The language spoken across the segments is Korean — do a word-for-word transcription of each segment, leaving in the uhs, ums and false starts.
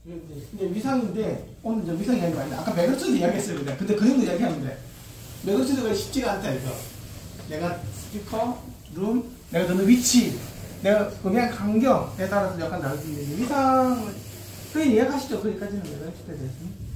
이제 위상인데, 오늘 이제 위상 이야기가 아닌데, 아까 매거츠도 이야기했어요. 근데 그 정도 이야기하는데, 매거츠가 쉽지가 않다, 이거. 내가 스피커, 룸, 내가 듣는 위치, 내가 음향 환경에 따라서 약간 다를 수 있는데, 위상을, 그게 이해하시죠? 거기까지는 매거츠에 대해서는.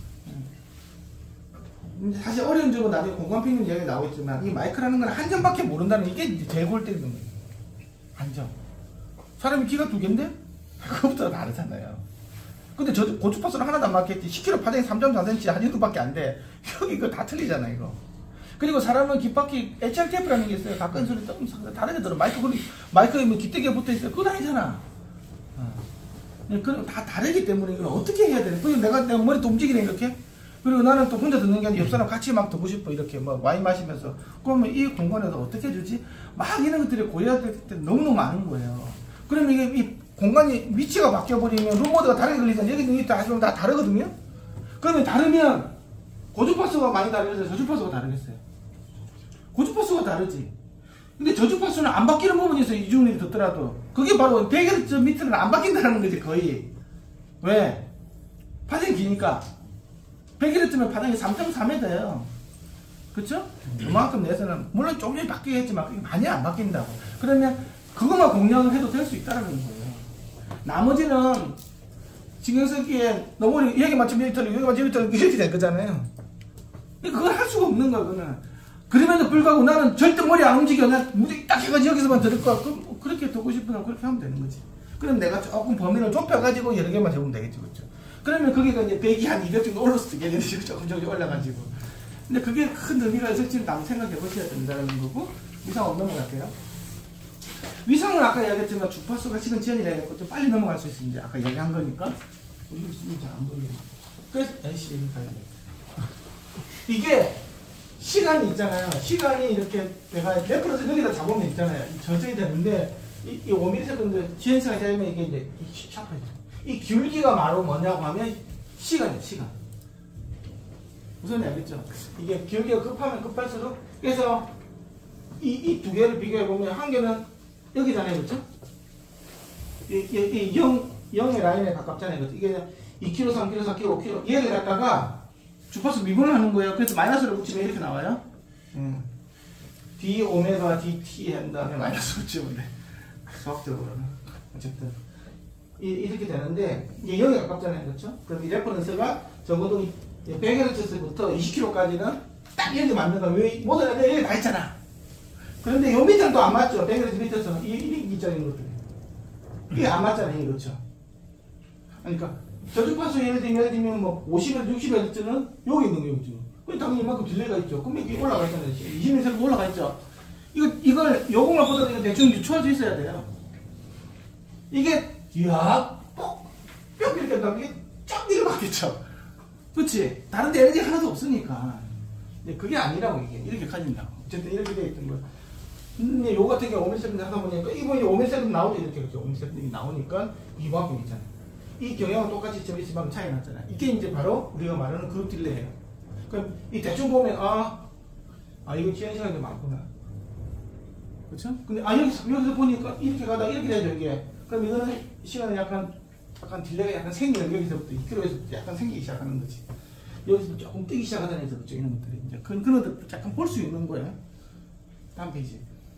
사실 어려운 점은 나중에 공간평균 이야기가 나오겠지만, 이 마이크라는 건 한 점밖에 모른다는 게 이게 제일 골 때리는 거예요. 한 점. 사람이 귀가 두 개인데? 그것부터 다르잖아요. 근데 저 고주파수는 하나도 안 맞겠지. 십 킬로미터 파장이 삼 점 사 센티미터 한 정도밖에 안 돼. 여기 이거 다 틀리잖아, 이거. 그리고 사람은 귓바퀴 에이치알티에프라는 게 있어요. 가까운 소리 조금 다르게 들어. 마이크, 마이크에 뭐 귓대기가 붙어 있어요. 그건 아니잖아. 어. 그건 다 다르기 때문에 이걸 어떻게 해야 되나. 그리고 내가, 내가 머리도 움직이네, 이렇게. 그리고 나는 또 혼자 듣는 게 아니라 옆 사람 같이 막 듣고 싶어. 이렇게 뭐 와인 마시면서. 그러면 이 공간에서 어떻게 해주지? 막 이런 것들이 고려해야 될 때 너무너무 많은 거예요. 그러면 이게 이 공간이 위치가 바뀌어버리면 룸모드가 다르게 걸리잖아. 여기 여기 다 하시면 다 다르거든요. 그러면 다르면 고주파수가 많이 다르겠어요? 저주파수가 다르겠어요? 고주파수가 다르지. 근데 저주파수는 안 바뀌는 부분이 있어요. 이중립이 듣더라도. 그게 바로 백 헤르츠 밑에는 안 바뀐다는 거지, 거의. 왜? 파장이 기니까. 백 헤르츠면 파장이 삼 점 삼 미터예요. 그쵸? 그만큼 내에서는, 물론 조금씩 바뀌겠지만, 많이 안 바뀐다고. 그러면, 그것만 공략을 해도 될 수 있다는 거예요. 나머지는, 신경 쓰기에, 너무 여기 맞추면 여기 틀리고, 여기 맞추면 여기 틀리고, 이렇게 될 거잖아요. 그걸 할 수가 없는 거야, 그거는. 그럼에도 불구하고 나는 절대 머리 안 움직여. 나 무조건 딱 해가지고 여기서만 들을 거야. 그럼 그렇게 듣고 싶으면 그렇게 하면 되는 거지. 그럼 내가 조금 범위를 좁혀가지고 여러 개만 적으면 되겠지, 그렇죠? 그러면 거기가 이제 백이 한 이백 정도 올라올 수도 있겠는데, 조금 조금 올라가지고. 근데 그게 큰 의미가 있을지는 한번 생각해 보셔야 된다는 거고, 위상으로 넘어갈게요. 위상은 아까 이야기했지만 주파수가 시간 지연이라 해서 좀 빨리 넘어갈 수 있습니다. 아까 얘기한 거니까. 우리 무슨 잘안 보이네. 그래서, 에이씨, 이게, 시간이 있잖아요. 시간이 이렇게 내가 레퍼런스 여기다 잡으면 있잖아요. 저장이 되는데, 이, 이 오 밀리세컨드 지연시간이 되면 이게 이제 샤프해져. 이 기울기가 바로 뭐냐고 하면 시간이에요, 시간. 무슨 알겠죠? 이게 기울기가 급하면 급할수록, 그래서 이, 이 두 개를 비교해보면 한 개는 여기잖아요, 그렇죠? 이, 이, 이 영, 영의 라인에 가깝잖아요, 그렇죠? 이게 이 킬로미터, 삼 킬로미터, 사 킬로미터, 오 킬로미터. 얘를 갖다가 주파수 미분을 하는 거예요. 그래서 마이너스를 붙이면 이렇게 나와요. 음. D 오메가 dt 한 다음에 마이너스 붙이면 돼. 수학적으로는. 어쨌든. 이, 이렇게 되는데, 이게 영에 가깝잖아요, 그렇죠? 그럼 이 레퍼런스가 적어도 백 헤르츠부터 이십 킬로미터까지는 딱 여기 맞는 거야. 왜, 모든 애들 여기 다 있잖아. 그런데 요 밑에는 또 안 맞죠. 백 헤르츠 밑에서는. 이, 이, 이짜리인 것들이. 이게 안 맞잖아요, 그렇죠? 그러니까, 저주파수 예를 들면, 예를 들면 뭐 오십 헤르츠, 육십 헤르츠는 여기 있는 거예요, 지금. 그럼 당연히 이만큼 딜레이가 있죠. 그럼 이게 올라가 있잖아요. 이십 밀리세컨드 올라가 있죠. 이거, 이걸, 요것만 보더라도 대충 유추할 수 있어야 돼요. 이게, 이야, 뻑, 뿅, 이렇게 한다면 이게 쫙 이렇게 바뀌죠. 그치? 다른 데 에너지 하나도 없으니까. 근데 그게 아니라고, 이게. 이렇게 가진다고. 어쨌든 이렇게 되어 있던 거예요. 근데 요 같은 경우 오 밀리세컨드 하다 보니까, 이번에 오 밀리세컨드 나오죠. 이렇게, 그렇죠. 오 밀리세컨드 나오니까, 이만큼 있잖아요. 이 경향은 똑같이 점이지만 차이 났잖아요. 이게 이제 바로 우리가 말하는 그룹 딜레이예요. 그럼 이 대충 보면, 아, 아, 이거 지연 시간이 많구나. 그쵸? 근데, 아, 여기서, 여기서 보니까 이렇게 가다 이렇게 되죠, 이게. 그럼 이거는 시간이 약간, 약간 딜레이가 약간 생겨요. 여기서부터 이 킬로미터에서 약간 생기기 시작하는 거지. 여기서 조금 뜨기 시작하잖아요. 그렇죠? 이런 것들이. 이제 그런, 그런 것들 약간 볼 수 있는 거예요. 다음 페이지.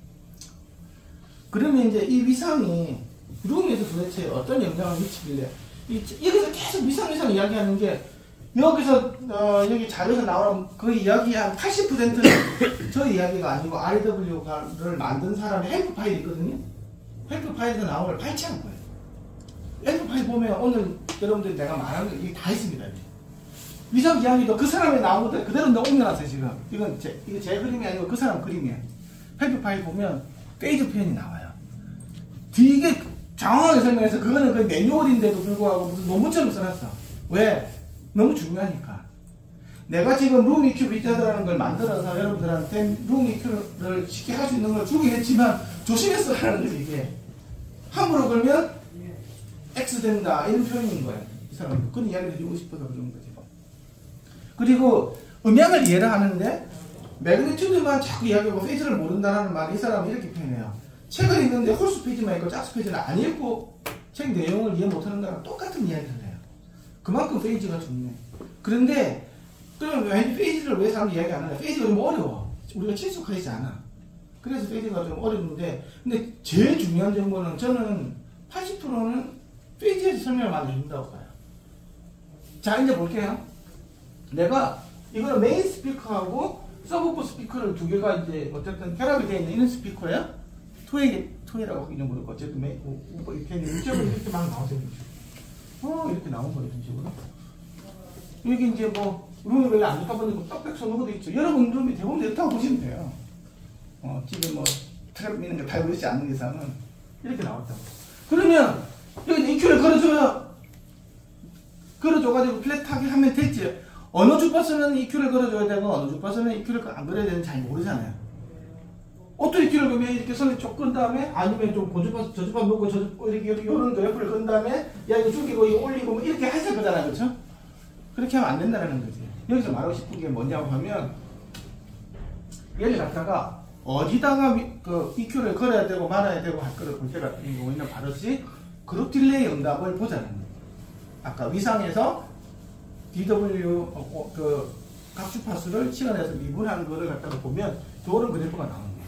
그러면 이제 이 위상이 룸에서 도대체 어떤 영향을 미치길래, 이, 여기서 계속 위상, 위상 이야기하는 게, 여기서, 어, 여기 자료에서 나오는 그 이야기 한 팔십 퍼센트는 저 이야기가 아니고 알더블유를 만든 사람의 헬프 파일이 있거든요? 헬프 파일에서 나온 걸 발췌한 거예요. 헬프 파일 보면 오늘 여러분들이 내가 말한 거 이게 다 있습니다. 이렇게. 위상 이야기도 그 사람이 나온 것들 그대로 옮겨놨어요, 지금. 이건 제, 이거 제 그림이 아니고 그 사람 그림이에요. 헬프 파일 보면 페이지 표현이 나와요. 되게 장황하게 설명해서 그거는 그 매뉴얼인데도 불구하고 무슨 논문처럼 써놨어. 왜? 너무 중요하니까. 내가 지금 룸 이큐 비트헤더라는 걸 만들어서 여러분들한테 룸 이큐를 쉽게 할 수 있는 걸 주긴 했지만 조심해서 하라는 거지, 이게. 함부로 걸면 X 된다. 이런 표현인 거예요. 이 사람은. 그런 이야기를 해주고 싶어서 그런 거지. 그리고 음향을 이해를 하는데 매그니튜드만 자꾸 이야기하고 페이지를 모른다는 말을 이 사람은 이렇게 표현해요. 책을 읽는데 홀수 페이지만 읽고 짝수 페이지는 안 읽고 책 내용을 이해 못하는 거랑 똑같은 이야기를 해요. 그만큼 페이지가 좋네. 그런데 그러면 왜 페이지를 왜 사람들이 이야기 안 하냐? 페이지가 좀 어려워. 우리가 친숙하지 않아. 그래서 페이지가 좀 어려운데, 근데 제일 중요한 정보는 저는 팔십 퍼센트는 페이지에서 설명을 많이 해준다고 봐요. 자, 이제 볼게요. 내가 이거는 메인 스피커하고 서브프 스피커를 두 개가 이제 어쨌든 결합이 되어 있는 이런 스피커야. 토이, 토이라고 하기는 모르고 어쨌든 메, 우, 우, 이렇게 유튜브에 이렇게 막 나오세요. 어, 이렇게 나온 거예요, 이런 식으로. 여기 이제 뭐 룸이 별로 안 좋다 보니 떡백 쏘는 것도 있죠. 여러분 룸이 대부분 좋다고 보시면 돼요. 어, 집에 뭐 트랩 미는 거 달고 있지 않는 이상은 이렇게 나왔다고. 그러면 여기 이큐를 걸어줘요. 걸어줘가지고 플랫하게 하면 됐지. 어느 주파수는 이큐를 걸어줘야 되고 어느 주파수는 이큐를 안 걸어야 되는지 잘 모르잖아요. 어떤 이큐를 그러면 이렇게 선을 쭉 끈 다음에 아니면 좀 고주파수 저주파수 놓고 저주파수 이렇게 여기 이런 거 옆을 끈 다음에 야 이거 죽이고 이거 올리고 뭐 이렇게 하실 거잖아요. 그렇죠? 그렇게 하면 안 된다는 거지. 여기서 말하고 싶은 게 뭐냐고 하면 얘를 갖다가 어디다가 그 이큐를 걸어야 되고 말아야 되고 할 거를 볼 때가 우리는 바로시 그룹 딜레이 응답을 보자는 거예요. 아까 위상에서 디더블유 어, 어, 그 각주파수를 시간에서 미분한 거를 갖다가 보면 저런 그래프가 나오는 거예요.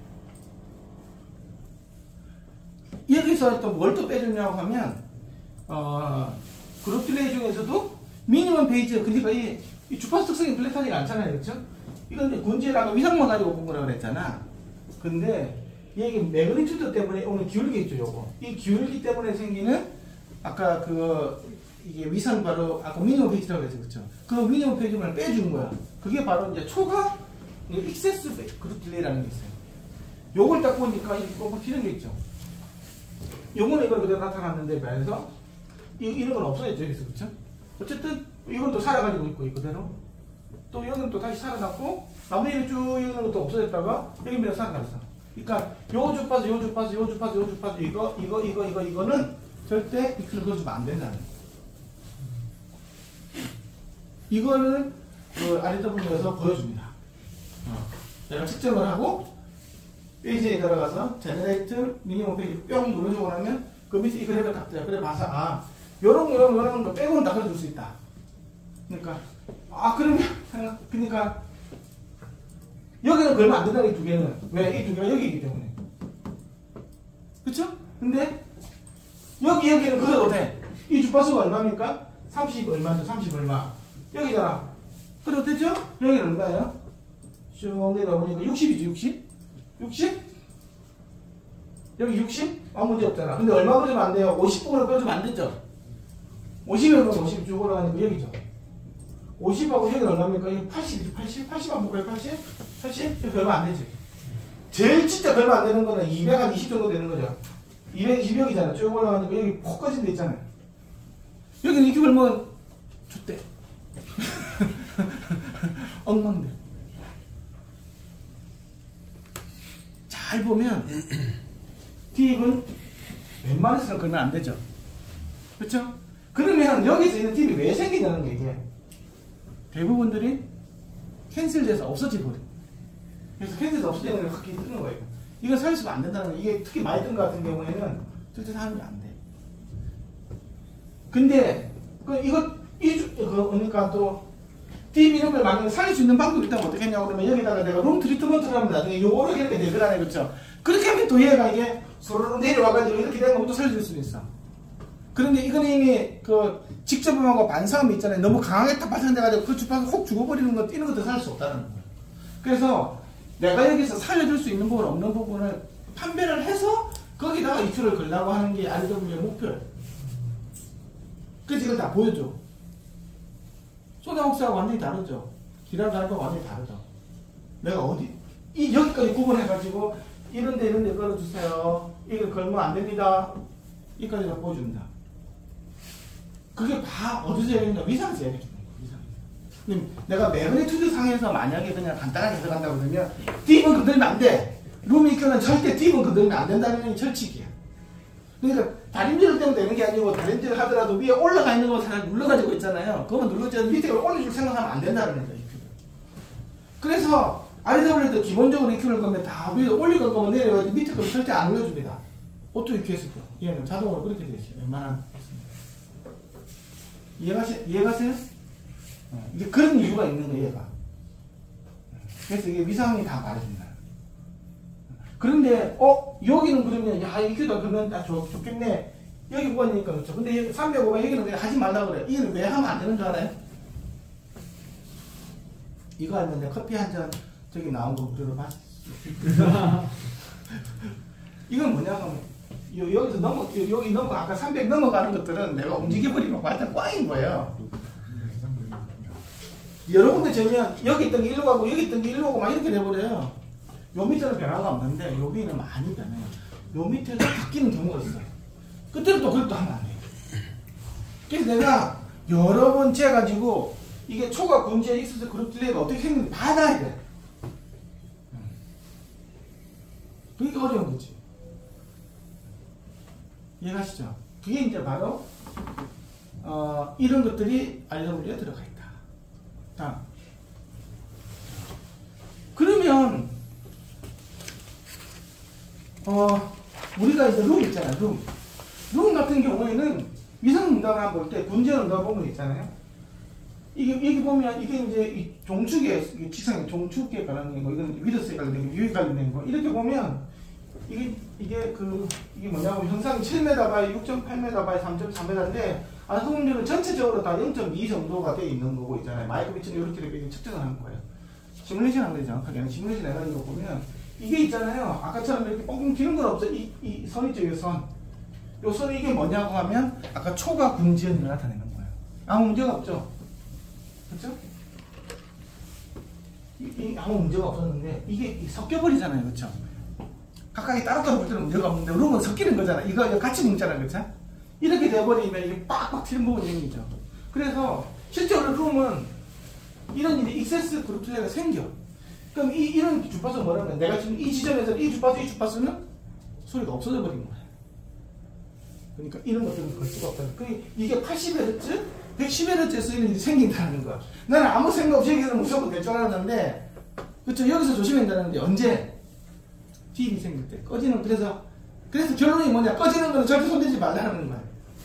여기서 또 뭘 또 빼주냐고 하면 어, 그룹 딜레이 중에서도 미니멈 페이지, 그러니까 이, 이 주파수 특성이 플랫하지가 않잖아요. 그렇죠? 이건 이제 군지라고 위상만 가지고 본 거라고 그랬잖아. 근데 이게 매그니튜드 때문에 오늘 기울기 있죠, 요거. 이 기울기 때문에 생기는 아까 그 이게 위상 바로 아까 미니멈 페이지라고 했죠, 그렇죠? 그 미니멈 페이지만 빼준 거야. 그게 바로 이제 초과 익세스 그룹 딜레이라는 게 있어요. 요걸 딱 보니까 이거 튀는 게 있죠. 요거는 이걸 그대로 나타났는데 비해서 이런 건 없어졌죠, 여기서, 그렇죠? 어쨌든 이건 또 살아가지고 있고 이 그대로. 또 이거는 또 다시 살아났고 나머지 쭉 이거는 것도 없어졌다가 여기면 살아났어. 그러니까 요 주파수, 요 주파수, 요 주파수, 요 주파수 이거 이거 이거 이거 이거는 절대 이클을 걸어주면 안 된다는 거예요. 이거는 그 알에더블유에서 보여줍니다. 어. 내가 측정을 하고 페이지에 들어가서 제너레이트 미니멈 페이지 뿅 눌러주고 나면 그 밑에 이 그래프를 딱 떠요. 그래 봐서 아 요런 요런 요런 거 빼고는 다 걸어줄 수 있다. 그러니까 아 그러면 그러니까 여기는 걸면 안 된다. 이 두 개는 왜? 이 두 개가 여기이기 때문에. 그쵸? 근데 여기 여기는 그래도 돼. 이 주파수가 얼마입니까? 삼십 얼마죠? 삼십 얼마 여기잖아. 그래도 됐죠? 여기는 얼마예요? 쭉 내려보니까 육십이지. 육십? 육십? 여기 육십? 아무 문제 없잖아. 근데 얼마 걸어주면 안 돼요? 오십 분을 걸어주면 안 되죠? 오십을 걸면 오십 쭉 올라가니까 여기죠. 오십하고 여기는 얼마입니까? 이거 팔십이지. 팔십? 팔십 안 볼까요? 팔십? 팔십? 이거 별로 안 되지. 제일 진짜 별로 안 되는 거는 이백이십 정도 되는 거죠. 이백이십이잖아. 쭉 올라가니까 여기 폭 꺼진 데 있잖아요. 여기는 이렇게 벌면 좋대. 엉망돼. 잘 보면 팁은 웬만해서는 걸면 안 되죠. 그렇죠? 그러면 여기서 있는 팁이 왜 생기냐는 게 이게 대부분들이 캔슬돼서 없어져 버려. 그래서 캔슬돼서 없어지는 게 확실히 뜨는 거예요. 이거 사유수가 안 된다는 거. 이게 특히 많이 뜬 것 같은 경우에는 절대 사용이 안 돼. 근데 그 이거 이 그러니까 또 팁 이름을 만약에 살릴 수 있는 방법이 있다면 어떻게 했냐고 그러면 여기다가 내가 룸 트리트먼트를 하면 나중에 요거를 이렇게 되거라네. 그렇죠? 그렇게 하면 또 얘가 이게 소로로 내려와가지고 이렇게 되는 것도 살릴 수 있어. 그런데 이거는 이미 그 직접음하고 반사음이 있잖아요. 너무 강하게 딱 발산돼가지고 그 주파수 혹 죽어버리는 것, 뛰는 것도 살릴 수 없다는 거예요. 그래서 내가 여기서 살려줄 수 있는 부분, 없는 부분을 판별을 해서 거기다가 이큐를 걸라고 하는 게 알더블유의 목표예요. 그래서 이걸 다 보여줘. 소다 혹사하고 완전히 다르죠. 기라를 다른 거 완전히 다르죠. 내가 어디, 이 여기까지 구분해가지고 이런데 이런데 걸어주세요. 이걸 걸면 안 됩니다. 여기까지 다 보여준다. 그게 다 어디서 얘기했냐? 위상에서 얘기해주는 거야. 위상. 내가 매그니튜드 상에서 만약에 그냥 간단하게 해석한다고 그러면 딥은 건들면 안 돼. 룸이큐는 절대 딥은 건들면 안 된다는 게 철칙이야. 그러니까 다림질을 때문에 되는 게 아니고 다림질을 하더라도 위에 올라가 있는 거 잘 눌러가지고 있잖아요. 그거만 눌러줘야 밑에 올려줄 생각하면 안 된다는 거죠. 이큐를. 그래서 알더블유도 기본적으로 이큐를 거면 다 위에 올릴 거면 내려가지고 밑에 거는 절대 안 올려줍니다. 오토 이큐 했을 때 얘는 자동으로 그렇게 되어 있어요. 웬만한 이해가시, 이해가세요? 어, 이게 그런 이유가 있는 거예요, 얘가. 그래서 이게 위상이 다 말해준다. 그런데, 어, 여기는 그러면, 야, 이거다, 그러면, 아, 좋, 좋겠네. 여기 보니까 그렇죠. 근데 삼백오 번 여기는 왜 하지 말라고 그래? 이거는 왜 하면 안 되는 줄 알아요? 이거 하면 내 커피 한 잔, 저기 나온 거 들어봤어. 이건 뭐냐면, 요, 여기서 넘어, 요, 여기 넘어, 아까 삼백 넘어가는 것들은 내가 움직여버리면 완전 꽝인 거예요. 여러분들 전면 여기 있던 게 일로 가고, 여기 있던 게 일로 가고, 막 이렇게 돼버려요. 요 밑에는 변화가 없는데, 여기는 많이 변해요. 요 밑에도 바뀌는 경우가 있어요. 그때는 또 그것도 하면 안 돼요. 그래서 내가 여러 번 재가지고, 이게 초과 군지에 있어서 그룹 딜레이가 어떻게 생겼는지 봐놔야 돼. 그게 어려운 거지. 이해가시죠? 그게 이제 바로, 어, 이런 것들이 알더블유에 들어가 있다. 다음. 그러면, 어, 우리가 이제 룸 있잖아, 룸. 룸 같은 경우에는 위상 응답을 볼 때 군제 응답 보면 있잖아요. 이게, 여기 보면 이게 이제 이 종축에, 지상의 종축에 관련된 거, 이건 위더스에 관련된 거, 유에 관련된 거, 이렇게 보면 이게, 이게 그, 이게 뭐냐면 형상이 칠 미터 바이 육 점 팔 미터 바이 삼 점 삼 미터인데, 안성음률은 전체적으로 다 영 점 이 정도가 돼 있는 거고 있잖아요. 마이크로비츠는 이렇게 이렇게 측정을 하는 거예요. 시뮬레이션 한 거죠, 정확하게. 시뮬레이션 해가지고 보면, 이게 있잖아요. 아까처럼 이렇게 뻥뻥 튀는 건 없어. 이, 이 선 있죠, 이 선. 요 선이 이게 뭐냐고 하면, 아까 초과 군지연을 나타내는 거예요. 아무 문제가 없죠? 그렇죠? 이, 이 아무 문제가 없었는데, 이게 섞여버리잖아요. 그렇죠? 각각이 따로따로 볼 때는 문제가 없는데, 룸은 섞이는 거잖아. 이거 같이 뭉잖아요. 그렇죠? 이렇게 돼버리면 이게 빡빡 튀는 부분이 생기죠. 그래서, 실제로 룸은 이런 일이 익세스 그룹 딜레이가 생겨. 그럼 이, 이런 주파수는 뭐라면 내가 지금 이 지점에서 이 주파수, 이 주파수는 소리가 없어져 버린 거야. 그러니까 이런 것들은 볼 수가 없다. 그 이게 팔십 헤르츠, 백십 헤르츠에서 이런 일이 생긴다는 거야. 나는 아무 생각 없이 여기서 무조건 될 줄 알았는데, 그쵸? 여기서 조심해야 된다는데, 언제? 티비 생길 때. 꺼지는, 그래서, 그래서 결론이 뭐냐? 꺼지는 거는 절대 손대지 말라는 거야.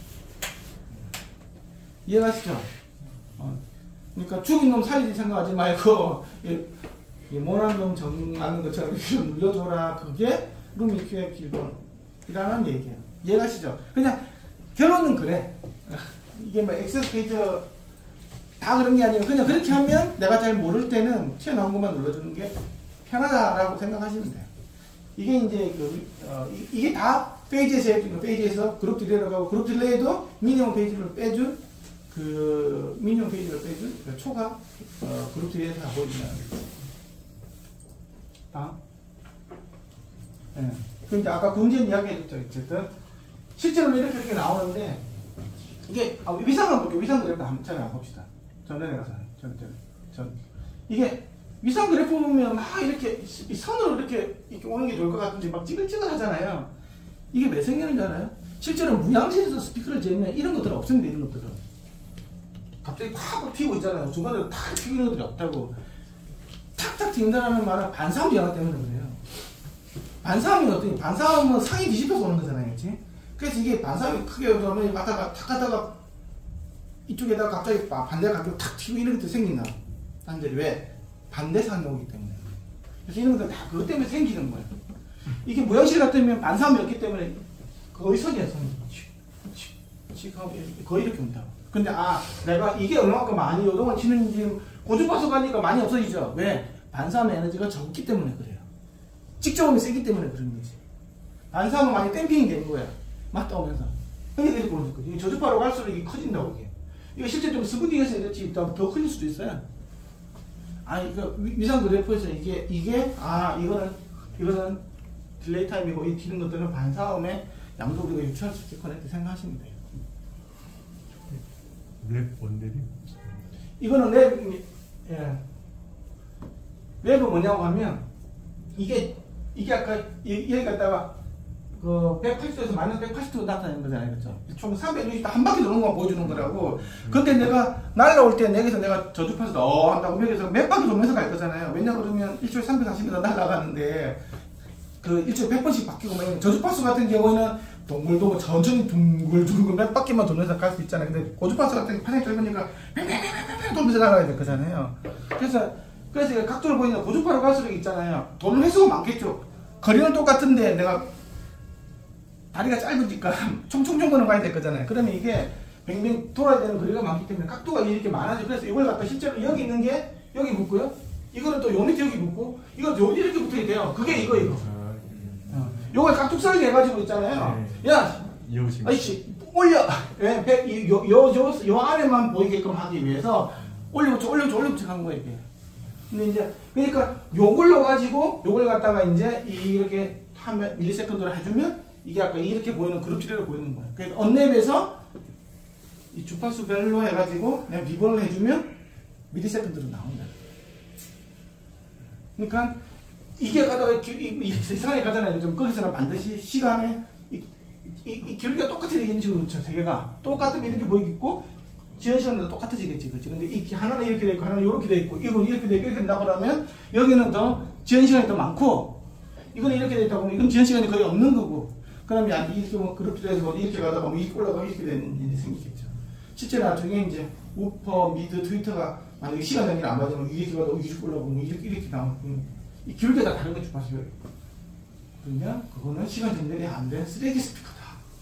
이해가시죠? 어. 그러니까 죽인 놈 살리지 생각하지 말고, 이 모난 놈 정하는 것처럼 이렇게 눌러줘라. 그게 룸이큐의 기본이라는 얘기예요. 이해가시죠? 그냥 결론은 그래. 이게 뭐 액세스 페이지 다 그런 게 아니에요. 그냥 그렇게 하면 내가 잘 모를 때는 튀어나온 것만 눌러주는 게 편하다라고 생각하시면 돼요. 이게 이제 그, 어, 이, 이게 다 페이지에서 해주는 페이지에서 그룹 딜레이로 가고, 그룹 딜레이도 미니멈 페이지를 빼준 그 미니멈 페이지를 빼준 그 초과 어, 그룹 딜레이에서 하고 있는 다음. 예. 그 이제 아까 군지연 이야기 해줬죠. 어쨌든 실제로 이렇게 이렇게 나오는데, 이게 아, 위상을 볼게요. 위상 그래프 한번 전에 봅시다. 전전에 가서 전, 전, 전. 이게 위상 그래프 보면 막 이렇게 이 선으로 이렇게, 이렇게 오는 게 좋을 것 같은데 막 찌글찌글 하잖아요. 이게 왜 생기는 줄 알아요? 실제로 무양실에서 스피커를 재면 이런 것들은 없습니다. 이런 것들은 갑자기 팍 튀고 있잖아요. 중간에 탁 튀기는 것들이 없다고. 탁탁 튀긴다는 말은 반사음 연화 때문에 그래요. 반사음이 어떠니? 반사음은 상이 뒤집혀서 오는 거잖아요. 그렇지? 그래서 이게 반사음이 크게 오면 갔다가 탁 갔다가 이쪽에다가 갑자기 반대 가격 탁 튀고 이런 것들이 생긴다. 단절이 왜? 반대상이 오기 때문에. 그래서 이런 것들 다 그것 때문에 생기는 거예요. 이게 무형실 같으면 반사음이 없기 때문에 거의 선이야, 선이. 거의 이렇게 온다고. 근데 아, 내가 이게 얼마만큼 많이 요동을 치는지 고주파수 가니까 많이 없어지죠. 왜? 반사음의 에너지가 적기 때문에 그래요. 직접음이 세기 때문에 그런 거지. 반사음은 많이 댐핑이 되는 거야. 맞다 오면서. 그러니까 이렇게 보는 거지. 저주파로 갈수록 이게 커진다고, 이게. 이거 실제적으로 스분딩에서 이렇지 더 커질 수도 있어요. 아니, 그 위상 그래프에서 이게, 이게, 아, 이거는, 이거는 딜레이 타임이고, 이 뒤는 것들은 반사음의 양도 우리가 유추할 수 있겠구나, 이렇게 생각하시면 돼요. 랩 원랩이? 이거는 랩, 예. 랩은 뭐냐고 하면, 이게, 이게 아까, 여기 갔다가, 그, 백팔십 도에서 마이너스 백팔십 도 나타내는 거잖아요. 그죠? 총 삼백육십 도 한 바퀴 도는 것만 보여주는 거라고. 근데 내가, 날라올 때, 여기서 내가 저주파수 어 한다고, 여기서 몇 바퀴 돌면서 갈 거잖아요. 왜냐 그러면 일 초에 삼백사십 미터 날아가는데, 그 일 초에 백 번씩 바뀌고, 저주파수 같은 경우에는 동글동글 천천히 둥글둥글 몇 바퀴만 돌면서 갈 수 있잖아요. 근데 고주파수 같은 게 파장이 짧으니까 팽팽팽팽 돌면서 나가야 될 거잖아요. 그래서 그래서 각도를 보니까 고주파로 갈수록 있잖아요. 도는 횟수가 많겠죠. 거리는 똑같은데 내가 다리가 짧으니까 총총총 거는 가야 될 거잖아요. 그러면 이게 뱅뱅 돌아야 되는 거리가 많기 때문에 각도가 이렇게 많아져. 그래서 이걸 갖다 실제로 여기 있는 게 여기 붙고요. 이거는 또 요 밑에 여기 붙고 이거 여기 이렇게 붙어야 돼요. 그게 이거 이거. 어. 요걸 깍둑썰기 해가지고 있잖아요. 네. 야, 아이씨 올려. 예, 배, 요, 요, 요, 요 안에만 보이게끔 하기 위해서 올려붙여 올려붙여 올려붙여 하는 거예요. 이게. 근데 이제 그러니까 요걸로 가지고 요걸 갖다가 이제 이렇게 한 밀리세컨드로 해주면 이게 아까 이렇게 보이는 그룹 치료를 보이는 거예요. 그래서 언랩에서 이 주파수별로 해가지고 내가 비번을 해주면 밀리세컨드로 나온다. 그러니까 이게 가다가 세상에 가잖아요. 좀 거기서는 반드시 시간에 이, 이, 이 길이가 똑같이 되겠지. 그렇죠. 세 개가 똑같으면 이렇게 보이겠고 지연 시간도 똑같아지겠지. 그렇지. 근데 이 하나는 이렇게 돼 있고 하나는 이렇게 돼 있고 이건 이렇게 돼 있고 이렇게 된다고 그러면 여기는 더 지연 시간이 더 많고 이거는 이렇게 돼 있다 보면 이건 지연 시간이 거의 없는 거고 그러면 이렇게 뭐 그렇게 돼서 이렇게 가다 보면 이렇게 올라가면 이렇게 되는 일이 생기겠죠. 실제 나중에 이제 우퍼, 미드, 트위터가 만약에 시간 단위를 안 맞으면 이렇게 가다 이렇게 올라가면 이렇게 이렇게 나오면 이 길게 다 다른 거 주파수가 있고 그러면 그거는 시간 전달이 안 된 쓰레기 스피커다.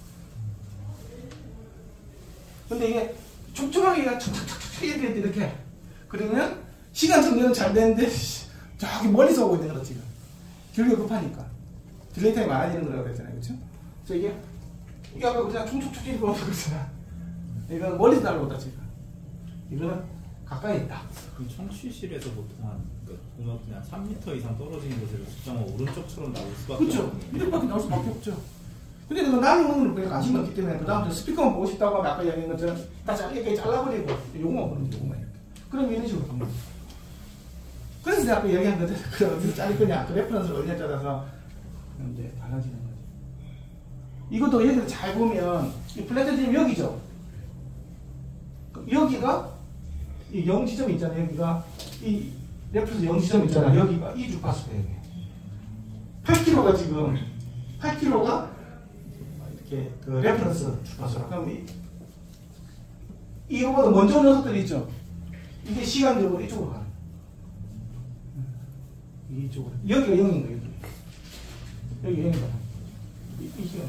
근데 이게 촘촘하게 촉촉촉촉 이렇게 이렇게 그러면 시간 전달은 잘 되는데 저기 멀리서 오고 있는 거다 지금. 길게 급하니까 딜레이 타임이 많아지는 거라고 그랬잖아요. 그렇죠? 그래서 이게 이게 아까 그냥 촉촉촉 이렇게 오고 그랬잖아. 이건 멀리서 날아오다 지금. 이거는 가까이 있다. 그럼 청취실에서 보통 한 보면 그냥 삼 미터 이상 떨어지는 곳에서 숫자가 오른쪽처럼 나올 수밖에 그렇죠. 없는 이렇게밖에 나올 수밖에 없죠. 근데 나는 그냥 관심이 없기 때문에 그 다음부터 스피커만 보고 싶다고 하면 아까 이야기한 것처럼 다 이렇게 잘라버리고 요거만 보는 거 요거만 이렇게. 그럼 이런 식으로 가면 그래서 내가 아까 이야기한 것들 그 어디서 자를 거냐 그 레퍼런스를 어디냐 따라서 이제 달라지는 거죠. 이것도 얘들 잘 보면 이 플랫 지점 여기죠. 여기가 이 영 지점이 있잖아요. 여기가 이 레퍼런스 영 지점 있잖아요. 여기가 이 주파수예요. 여기. 팔 킬로미터가 지금 팔 킬로미터가 이렇게 그 레퍼런스 주파수라. 그럼 이 이거보다 먼저 오는 녀석들이 있죠. 이게 시간적으로 이쪽으로 가요. 이게 이쪽으로. 여기가 영인 거예요. 여기 영인 거예요. 이, 이 시간.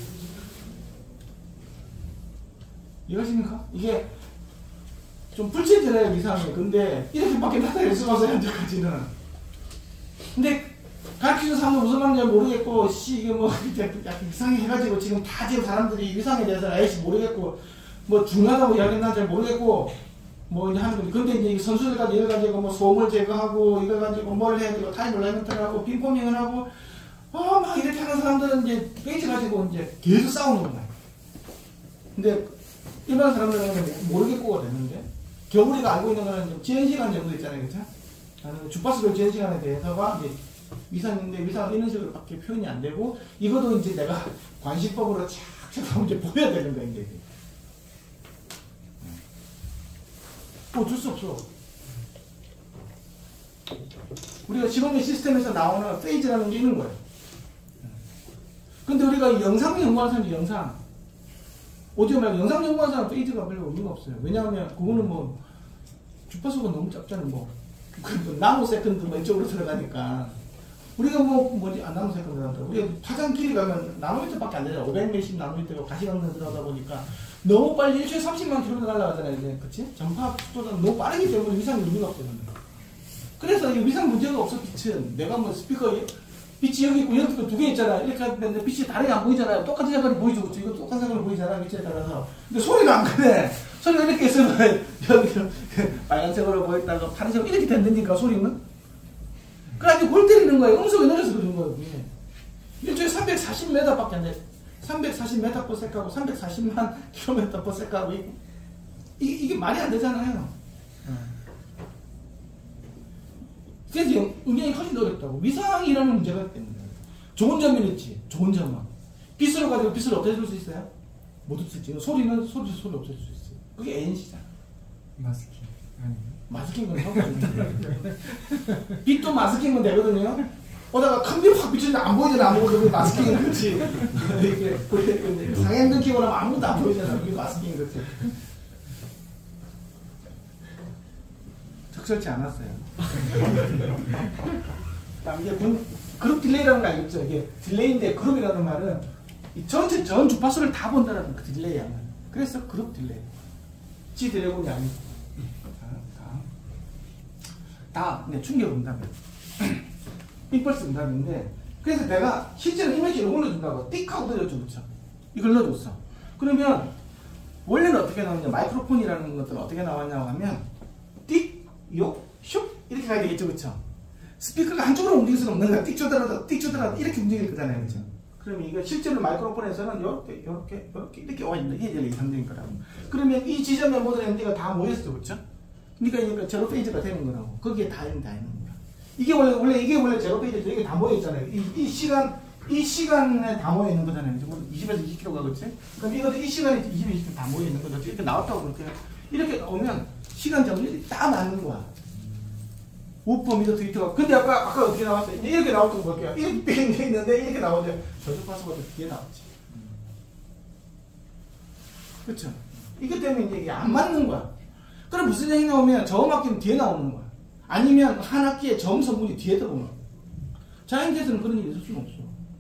이해가십니까? 이게 좀 불친절해요, 이상해. 근데 이렇게밖에 나타낼 수가 없어요, 현재까지는. 근데 가르치는 사람은 무슨 말인지 모르겠고, 씨, 이게 뭐, 약간 이상해 해가지고, 지금 다 지금 사람들이 위상에 대해서 아이씨 모르겠고, 뭐 중요하다고 이야기했나 잘 모르겠고, 뭐 이제 하는 거지. 근데 이제 선수들까지 이걸 가지고 뭐 소음을 제거하고, 이걸 가지고 뭘 해야 되고, 타임 레이먼트를 하고, 핑포밍을 하고, 어, 막 이렇게 하는 사람들은 이제 페이지 가지고 이제 계속 싸우는 거야. 근데 일반 사람들은 모르겠고가 됐는데, 겨우 우리가 알고 있는 거는 지연 시간 정도 있잖아요, 그렇죠? 주파수별 지연 시간에 대해서가 이제 위상인데 위상은 이런 식으로 밖에 표현이 안 되고 이것도 이제 내가 관시법으로 착착 이제 보여야 되는 거야 이제. 뭐 어쩔 수 없어. 우리가 지금의 시스템에서 나오는 페이지라는 게 있는 거예요. 근데 우리가 영상 연구하는 사람이 영상 오디오 말고 영상 연구하는 사람 페이지가 별로 의미가 없어요. 왜냐하면 그거는 뭐 주파수가 너무 짧잖아요. 뭐 나노 세컨드 뭐 이쪽으로 들어가니까 우리가 뭐 뭐지 안 나노 세컨드란다. 우리가 파장 길이 가면 나노미터밖에 안 되잖아. 오백 몇십 나노미터가 가시광선 들어가다 보니까 너무 빨리 일 초에 삼십만 킬로미터 날아가잖아요. 이제 그치? 전파 속도가 너무 빠르기 때문에 위상이 의미가 없어요. 그래서 이 위상 문제가 없어. 빛은 내가 뭐 스피커 빛이 여기 있고 여기 두 개 있잖아. 이렇게 하는데 빛이 다르게 안 보이잖아요. 똑같은 색깔이 보이죠. 그렇죠? 이거 똑같은 색깔이 보이잖아. 위치에 따라서. 근데 소리가 안 크네. 소리가 이렇게 있으면 여기 빨간색으로 보였다가 파란색으로 이렇게 된다니까 소리는. 그래가지고 골 때리는 거예요. 음속이 늘어서 그런 거예요. 일 초에 삼백사십 미터밖에 안 돼. 삼백사십 미터 per second하고 삼백사십만 킬로미터 per second하고 이게, 이게 말이 안 되잖아요. 그래서 응용이 훨씬 어렵다고. 위상이라는 문제가 있는 거예요. 좋은 점이 있지. 좋은 점은. 빛으로 가지고 빛을 없애줄 수 있어요? 못 없애지. 소리는 소리 소리 없애줄 수 있어요. 그게 에이엔씨잖아. 마스킹. 아니요. 마스킹은 하고 있다. 빛도 마스킹은 되거든요. 오다가 컴퓨터 확 비추는데 안 보이잖아. 아무것도. 마스킹이 그렇지. 이렇게 상향등 키고 나면 아무것도 안 보이잖아. 이게 마스킹이 그렇지. 적절치 않았어요. 이게 군, 그룹 딜레이라는 거 알겠죠? 이게 딜레이인데 그룹이라는 말은 이 전체 전 주파수를 다 본다는 그 딜레이야. 그래서 그룹 딜레이. 지 드래곤이 아니고. 자, 다음. 다음, 네, 충격 응답이에요. 임펄스 응답인데, 그래서 내가 실제로 이미지를 올려준다고 띡 하고 들려줘, 그쵸? 이걸 넣어줬어. 그러면, 원래는 어떻게 나오냐, 마이크로폰이라는 것들은 어떻게 나왔냐고 하면, 띡, 요, 슉, 이렇게 가야 되겠죠, 그쵸? 스피커가 한쪽으로 움직일 수는 없는 거야. 띡 쪼더라도, 띡 쪼더라도 이렇게 움직일 거잖아요, 그쵸? 그러면 이거 실제로 마이크로폰에서는 이렇게, 이렇게, 이렇게, 이렇게 와 있는 게 이제 이상적인 거라고. 그러면 이 지점에 모든 엠디가 다 모였어, 그쵸? 그러니까 이게 제로 페이지가 되는 거라고. 거기에 다 있는, 다 있는 거야. 이게 원래, 원래 이게 원래 제로 페이지에서 이게 다 모여있잖아요. 이, 이 시간, 이 시간에 다 모여있는 거잖아요. 이십에서 이십 킬로미터가, 그치? 그럼 이것도 이 시간에 이십에서 이십 킬로미터 다 모여있는 거죠. 이렇게 나왔다고 그렇게. 이렇게 나오면 시간 정렬이 딱 맞는 거야. 우퍼, 미터, 트위터가. 근데 아까, 아까 어떻게 나왔어요? 이렇게 나왔던 거 볼게요. 이렇게 돼 있는데, 이렇게 나오죠. 저주파수가 더 뒤에 나왔지. 그쵸? 이것 때문에 이제 이게 안 맞는 거야. 그럼 무슨 얘기 나오면 저음악기는 뒤에 나오는 거야. 아니면 한 학기에 저음 성분이 뒤에 들어오는 거야. 자연계에서는 그런 일이 있을 수는 없어.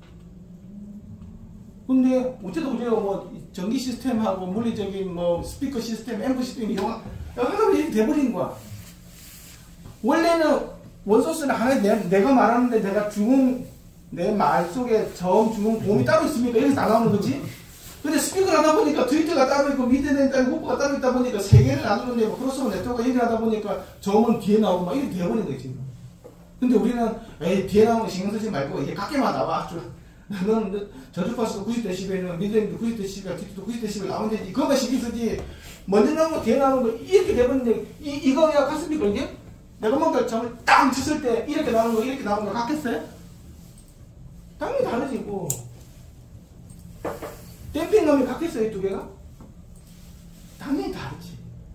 근데, 어쨌든 우리가 뭐, 전기 시스템하고 물리적인 뭐, 스피커 시스템, 앰프 시스템, 이런, 여러 가지 이렇게 돼버린 거야. 원래는 원소스는 하나에 내, 내가 말하는데 내가 중음, 내 말 속에 저음, 중음, 고음이 따로 있으니까 이렇게 다 나오는 거지? 근데 스피커를 하다 보니까 트위터가 따로 있고 미드는 따로 있고 후보가 따로 있다 보니까 세 개를 나누는데 뭐 크로스오버 네트워크가 얘기를 하다 보니까 저음은 뒤에 나오고 막 이렇게 돼버린 거지. 근데 우리는 에이 뒤에 나오는 거 신경 쓰지 말고 이게 각계만 나와. 너는 저주파수도 구십 데시벨이면 미드랜드 구십 데시벨, 트위터도 구십 데시벨 나오면 되지. 그거만 신경 쓰지. 먼저 나오는 거 뒤에 나오는 거 이렇게 돼버리는데 이, 이거야 같습니까 이게? 내가 뭔가 점을 딱 쳤을 때 이렇게 나오는 거 이렇게 나오는 거 같겠어요? 당연히 다르지 뭐. 댐핑감이 같겠어요 이 두 개가? 당연히 다르지.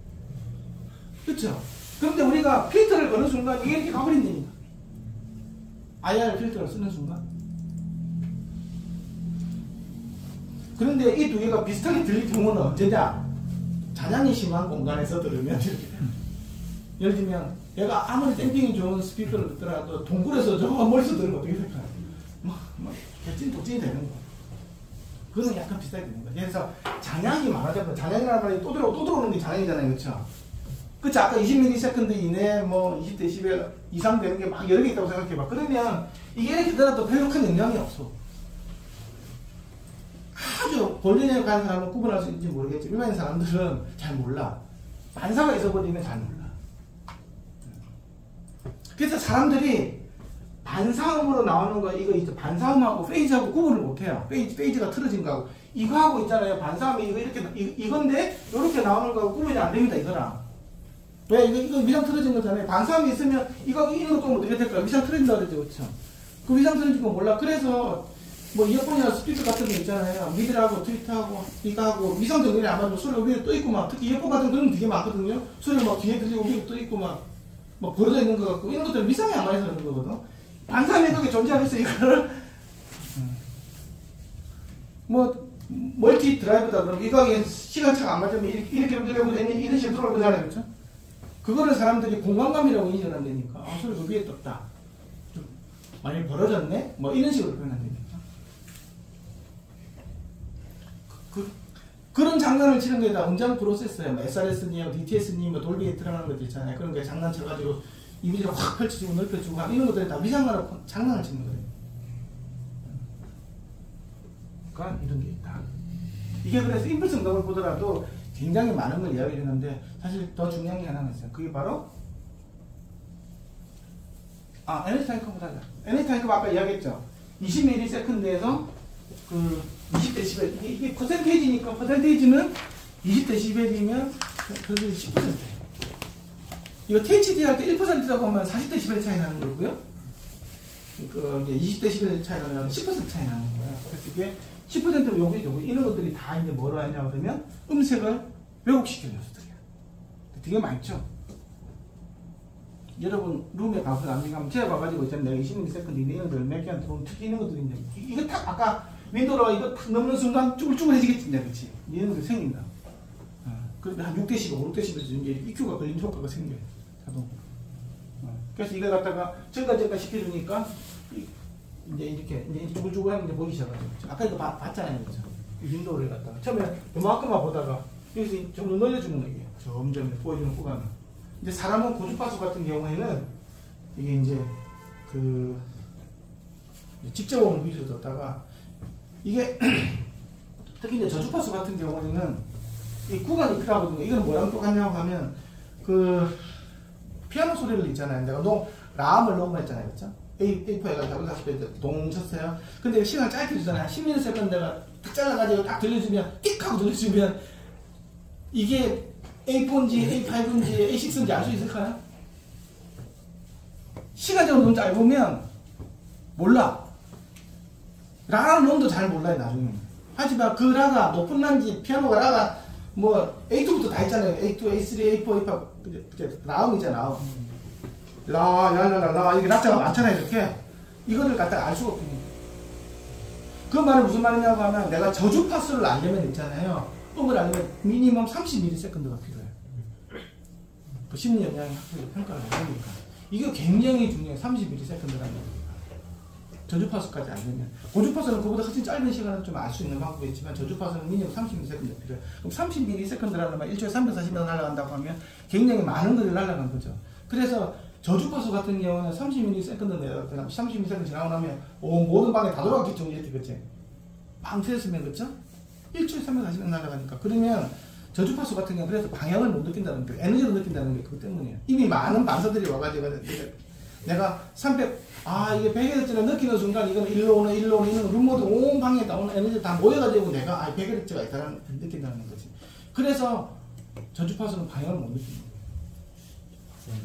그쵸? 그런데 우리가 필터를 거는 순간 이게 이렇게 가버린다니까. 아이알 필터를 쓰는 순간. 그런데 이 두 개가 비슷하게 들릴 경우는 언제냐? 잔향이 심한 공간에서 들으면 이렇게. 예를 들면 얘가 아무리 댐핑이 좋은 스피커를 듣더라도 동굴에서 저거 멀리서 들으면 어떻게 될까? 막, 막 개찐 독진이 되는 거야. 그거는 약간 비슷하게 되는 거야. 그래서 잔향이 많아져서 잔향이라는 말이 또 들어오고 또 들어오는 게 잔향이잖아요. 그쵸? 그쵸? 아까 이십 밀리세컨드 이내 뭐 이십 데시벨 이상 되는 게 막 여러 개 있다고 생각해봐. 그러면 이게 이렇게 들어도 별로 큰 영향이 없어. 아주 볼륨에 가는 사람은 구분할 수 있는지 모르겠지. 일반인 사람들은 잘 몰라. 반사가 있어버리면 잘 몰라. 그래서 사람들이 반사음으로 나오는 거, 이거 이제 반사음하고 페이지하고 구분을 못해요. 페이지, 페이지가 틀어진 거하고. 이거 하고 있잖아요. 반사음이 이거 이렇게, 이, 이건데, 이렇게 나오는 거하고 구분이 안 됩니다, 이거랑. 왜? 이거, 이거 위상 틀어진 거잖아요. 반사음이 있으면, 이거, 이런 것도 어떻게 될까요? 위상 틀어진다 그러죠, 그쵸? 그 위상 틀어진 거 몰라. 그래서, 뭐, 이어폰이나 스피커 같은 거 있잖아요. 미드하고 트위터하고, 이거하고, 위상 정렬이 안 맞고, 소리가 위에 떠 있고, 막, 특히 이어폰 같은 거는 되게 많거든요. 소리가 막 뒤에 들리고, 위에 떠 있고, 막, 막, 벌어져 있는 것 같고, 이런 것들은 위상이 안 맞아서 그런 거거든. 반사음이 그렇게 존재하겠어, 이거를. 뭐, 멀티 드라이브다 그러면 이거 시간차가 안 맞으면 이렇게, 이렇게 들어가고 이런 식으로 들어갈 거잖아요, 그렇죠? 그거를 사람들이 공간감이라고 인식을 한다니까. 아, 소리가 위에 떴다. 좀 많이 벌어졌네? 뭐 이런 식으로 표현한다니까. 그, 그, 그런 장난을 치는 게 다 음장 프로세서야. 뭐 에스알에스니, 디티에스니, 뭐 돌비에 들어가는 것도 있잖아요. 그런 게 장난쳐가지고 이미지를 확 펼쳐주고 넓혀주고 이런 것들이 다 위상으로 장난을 치는 거예요. 그러니까 이런 게 있다. 이게 그래서 임플스 응답을 보더라도 굉장히 많은 걸 이야기를 했는데 사실 더 중요한 게 하나 있어요. 그게 바로 아 에너지 타임커보다 에너지 타임커 아까 이야기했죠. 이십 밀리세컨드에서 그 이십 데시벨 이게, 이게 퍼센테이지니까 퍼센테이지는 이십 데시벨이면 그래도 십 퍼센트예요. 이거 티에이치디 할 때 일 퍼센트라고 하면 사십 데시벨 차이 나는 거고요. 그 이제 이십 데시벨 차이 나면 십 퍼센트 차이 나는 거예요. 그래서 이게 십 퍼센트로 요거, 요거, 이런 것들이 다 이제 뭐로 하냐 그러면 음색을 왜곡시키는 요소들이야. 되게 많죠? 여러분 룸에 가서 나중에 한번 재봐가지고 있잖아요. 내가 이십 밀리세컨드 이내용들 몇 개한 들어오면 특히 있는 것들이 있는데 이거 딱 아까 윈도우가 이거 탁 넘는 순간 쭈글쭈글해지겠지 이제 그치? 이런 게 생긴다. 어. 그런데 한 육 대 십, 오 대 십에서 이제 이큐가 걸린 효과가 생겨요. 자동. 어. 그래서 이걸 갖다가 저가 저가 시켜주니까 이, 이제 이렇게 이제 쭈글쭈글하는 게 보이기 시작하죠. 아까 이거 봐, 봤잖아요, 그죠? 윈도우를 갖다가 처음에 요만큼만 보다가 여기서 좀 더 늘려주는 거예요. 점점 보여주는 구간을. 이제 사람은 고주파수 같은 경우에는 이게 이제 그 직접 오는 비디오를 넣다가 이게 특히 이제 저주파수 같은 경우에는 이 구간이 필요하거든요. 이건 뭐랑 똑같냐고 하면 그 피아노 소리를 있잖아요. 내가 노 라음을 녹음했잖아요, 그렇죠? A A4 해가지고 다시 동 쳤어요. 근데 시간 짧게 주잖아요. 한 십 밀리세컨드 내가 딱 잘라가지고 딱 들려주면 띡 하고 들려주면 이게 에이 포인지 에이 파이브인지 에이 식스인지 알 수 있을까요? 시간적으로 너무 짧으면 몰라. 라랑 놈도 잘 몰라요, 나중에. 하지만 그 라가 높은 란지 피아노가 라가 뭐 에이 투부터 다 있잖아요. 에이 투, 에이 쓰리, 에이 포, 에이 파이브 그제 그제 라음이잖아. 라음. 라, 라, 라, 라, 라 이게 라자가 많잖아요, 이렇게. 이거를 갖다가 알 수가 없습니다. 그 말은 무슨 말이냐고 하면 내가 저주파수를 알려면 있잖아요. 음을 알려면 미니멈 삼십 밀리세컨드가 필요해요. 그 심리 영향 학습 평가를 해보니까 이게 굉장히 중요해요. 삼십 밀리세컨드라는 겁니다. 저주파수까지 알려면 고주파수는 그보다 훨씬 짧은 시간을 좀 알 수 있는 방법이 있지만 저주파수는 미니멈 삼십 밀리세컨드가 필요해요. 그럼 삼십 밀리세컨드라는 말 일 초에 삼백사십 명 날아간다고 하면 굉장히 많은 것이 날아간 거죠. 그래서 저주파수 같은 경우는 삼십 밀리세컨드 내가 삼십 밀리세컨드 지나고 나면 오, 모든 방에 다 돌아갔겠죠. 이렇게 그치? 빵 터졌으면 그쵸? 일 초에 삼백사십 명 날아가니까. 그러면 저주파수 같은 경우는 그래서 방향을 못 느낀다는 게 에너지를 느낀다는 게 그것 때문이에요. 이미 많은 반사들이 와가지고 내가 삼백, 아 이게 백 헤르츠를 느끼는 순간 이거는 일로 오는 일로 오는 이런 룸모드 온 방에 나오는 에너지 다 모여가지고 내가 아 백 헤르츠가 있다는 느낀다는 거지. 그래서 저주파수는 방향을 못 느끼는 거예요.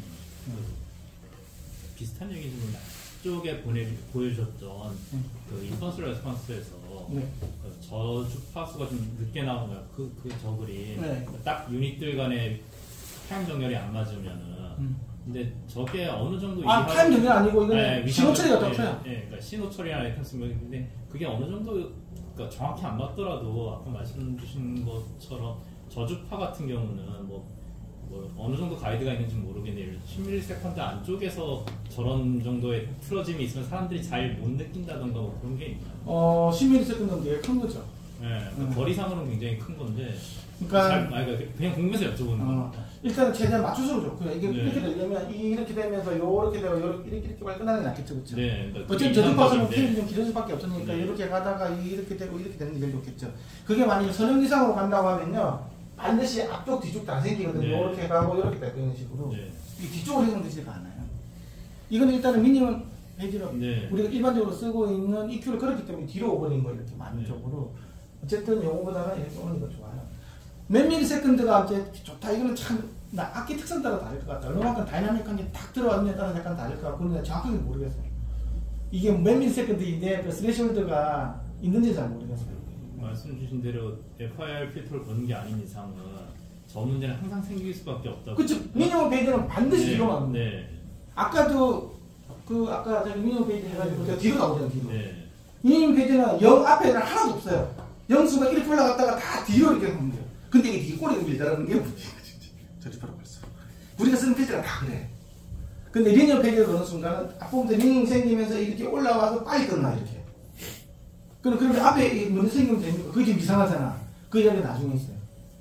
비슷한 얘기 좀 쪽에 보내 보여줬던 음. 그 임펄스 레스폰스에서 네. 그 저주파수가 좀 늦게 나온 거야. 그, 그 저글이 네. 딱 유닛들 간의 타임 정렬이 안 맞으면은. 음. 근데 저게 어느 정도 아 타임 정렬 아니고 이거 네, 신호 처리가 어떻어요? 네, 네, 그러니까 신호 처리나 아이템스면 근데 그게 어느 정도 그러니까 정확히 안 맞더라도 아까 말씀 주신 것처럼 저주파 같은 경우는 뭐. 뭐 어느 정도 가이드가 있는지 모르겠네요. 십 밀리세컨드 안쪽에서 저런 정도의 틀어짐이 있으면 사람들이 잘 못 느낀다던가 뭐 그런 게 있나요? 어, 십 밀리세컨드는 되게 큰 거죠. 네, 그 음. 거리상으로는 굉장히 큰 건데. 그러니까, 잘, 아니, 그러니까 그냥 궁금해서 여쭤보는 어, 겁니다. 일단은 최대한 맞추수록 좋고요. 이게 네. 이렇게 되려면 이렇게 되면서 요렇게 되고 요렇게 이렇게 이렇게 빨리 끝나는 게 낫겠죠, 그렇죠? 네. 그러니까 어쨌든 저주파수는 필이 좀 길어질 수밖에 없으니까 네. 이렇게 가다가 이렇게 되고 이렇게 되는 게 제일 좋겠죠. 그게 만약에 선형이상으로 간다고 하면요. 반드시 앞쪽 뒤쪽 다 생기거든요. 네. 이렇게 가고 이렇게 되고 이런 식으로. 네. 이 뒤쪽으로 생각되지가 않아요. 이건 일단은 미니멈 페이지로 네. 우리가 일반적으로 쓰고 있는 이큐를 그렇기 때문에 뒤로 오버린 거 이렇게 많은 네. 쪽으로. 어쨌든 요거보다는 이렇게 오는 거 좋아요. 몇 밀리세컨드가 이제 좋다. 이거는 참 나 악기 특성 따라 다를 것 같다. 얼마만큼 다이나믹한게 딱 들어왔느냐에 따라 약간 다를 것 같고 근데 정확하게 모르겠어요. 이게 몇 밀리세컨드인데 그 스레시홀드가 있는지 잘 모르겠어요. 말씀 주신 대로 에프아이알 필터를 거는 게 아닌 이상은 저 문제는 항상 생길 수밖에 없다고. 그렇죠. 미니멈 페이지는 반드시 뒤로 네, 나옵니다. 네. 아까도 그 아까 저기 미니멈 페이지 해가지고 제가 뒤로 나오잖아요. 뒤로. 네. 미니멈 페이지는 영 앞에는 하나도 없어요. 영수가 이렇게 올라갔다가 다 뒤로 이렇게 하면 돼요. 근데 이게 뒤에 꼬리가 밀다라는 게 문제예요. 저리 바로 벌써. 우리가 쓰는 페이지가 다 그래. 근데 미니멈 페이지를 거는 순간은 앞부분부터 링 생기면서 이렇게 올라와서 빨리 끝나 이렇게. 그럼, 그러면 앞에 문제 생기면 됩니까? 그게 좀 이상하잖아. 그 이야기 나중에 있어요.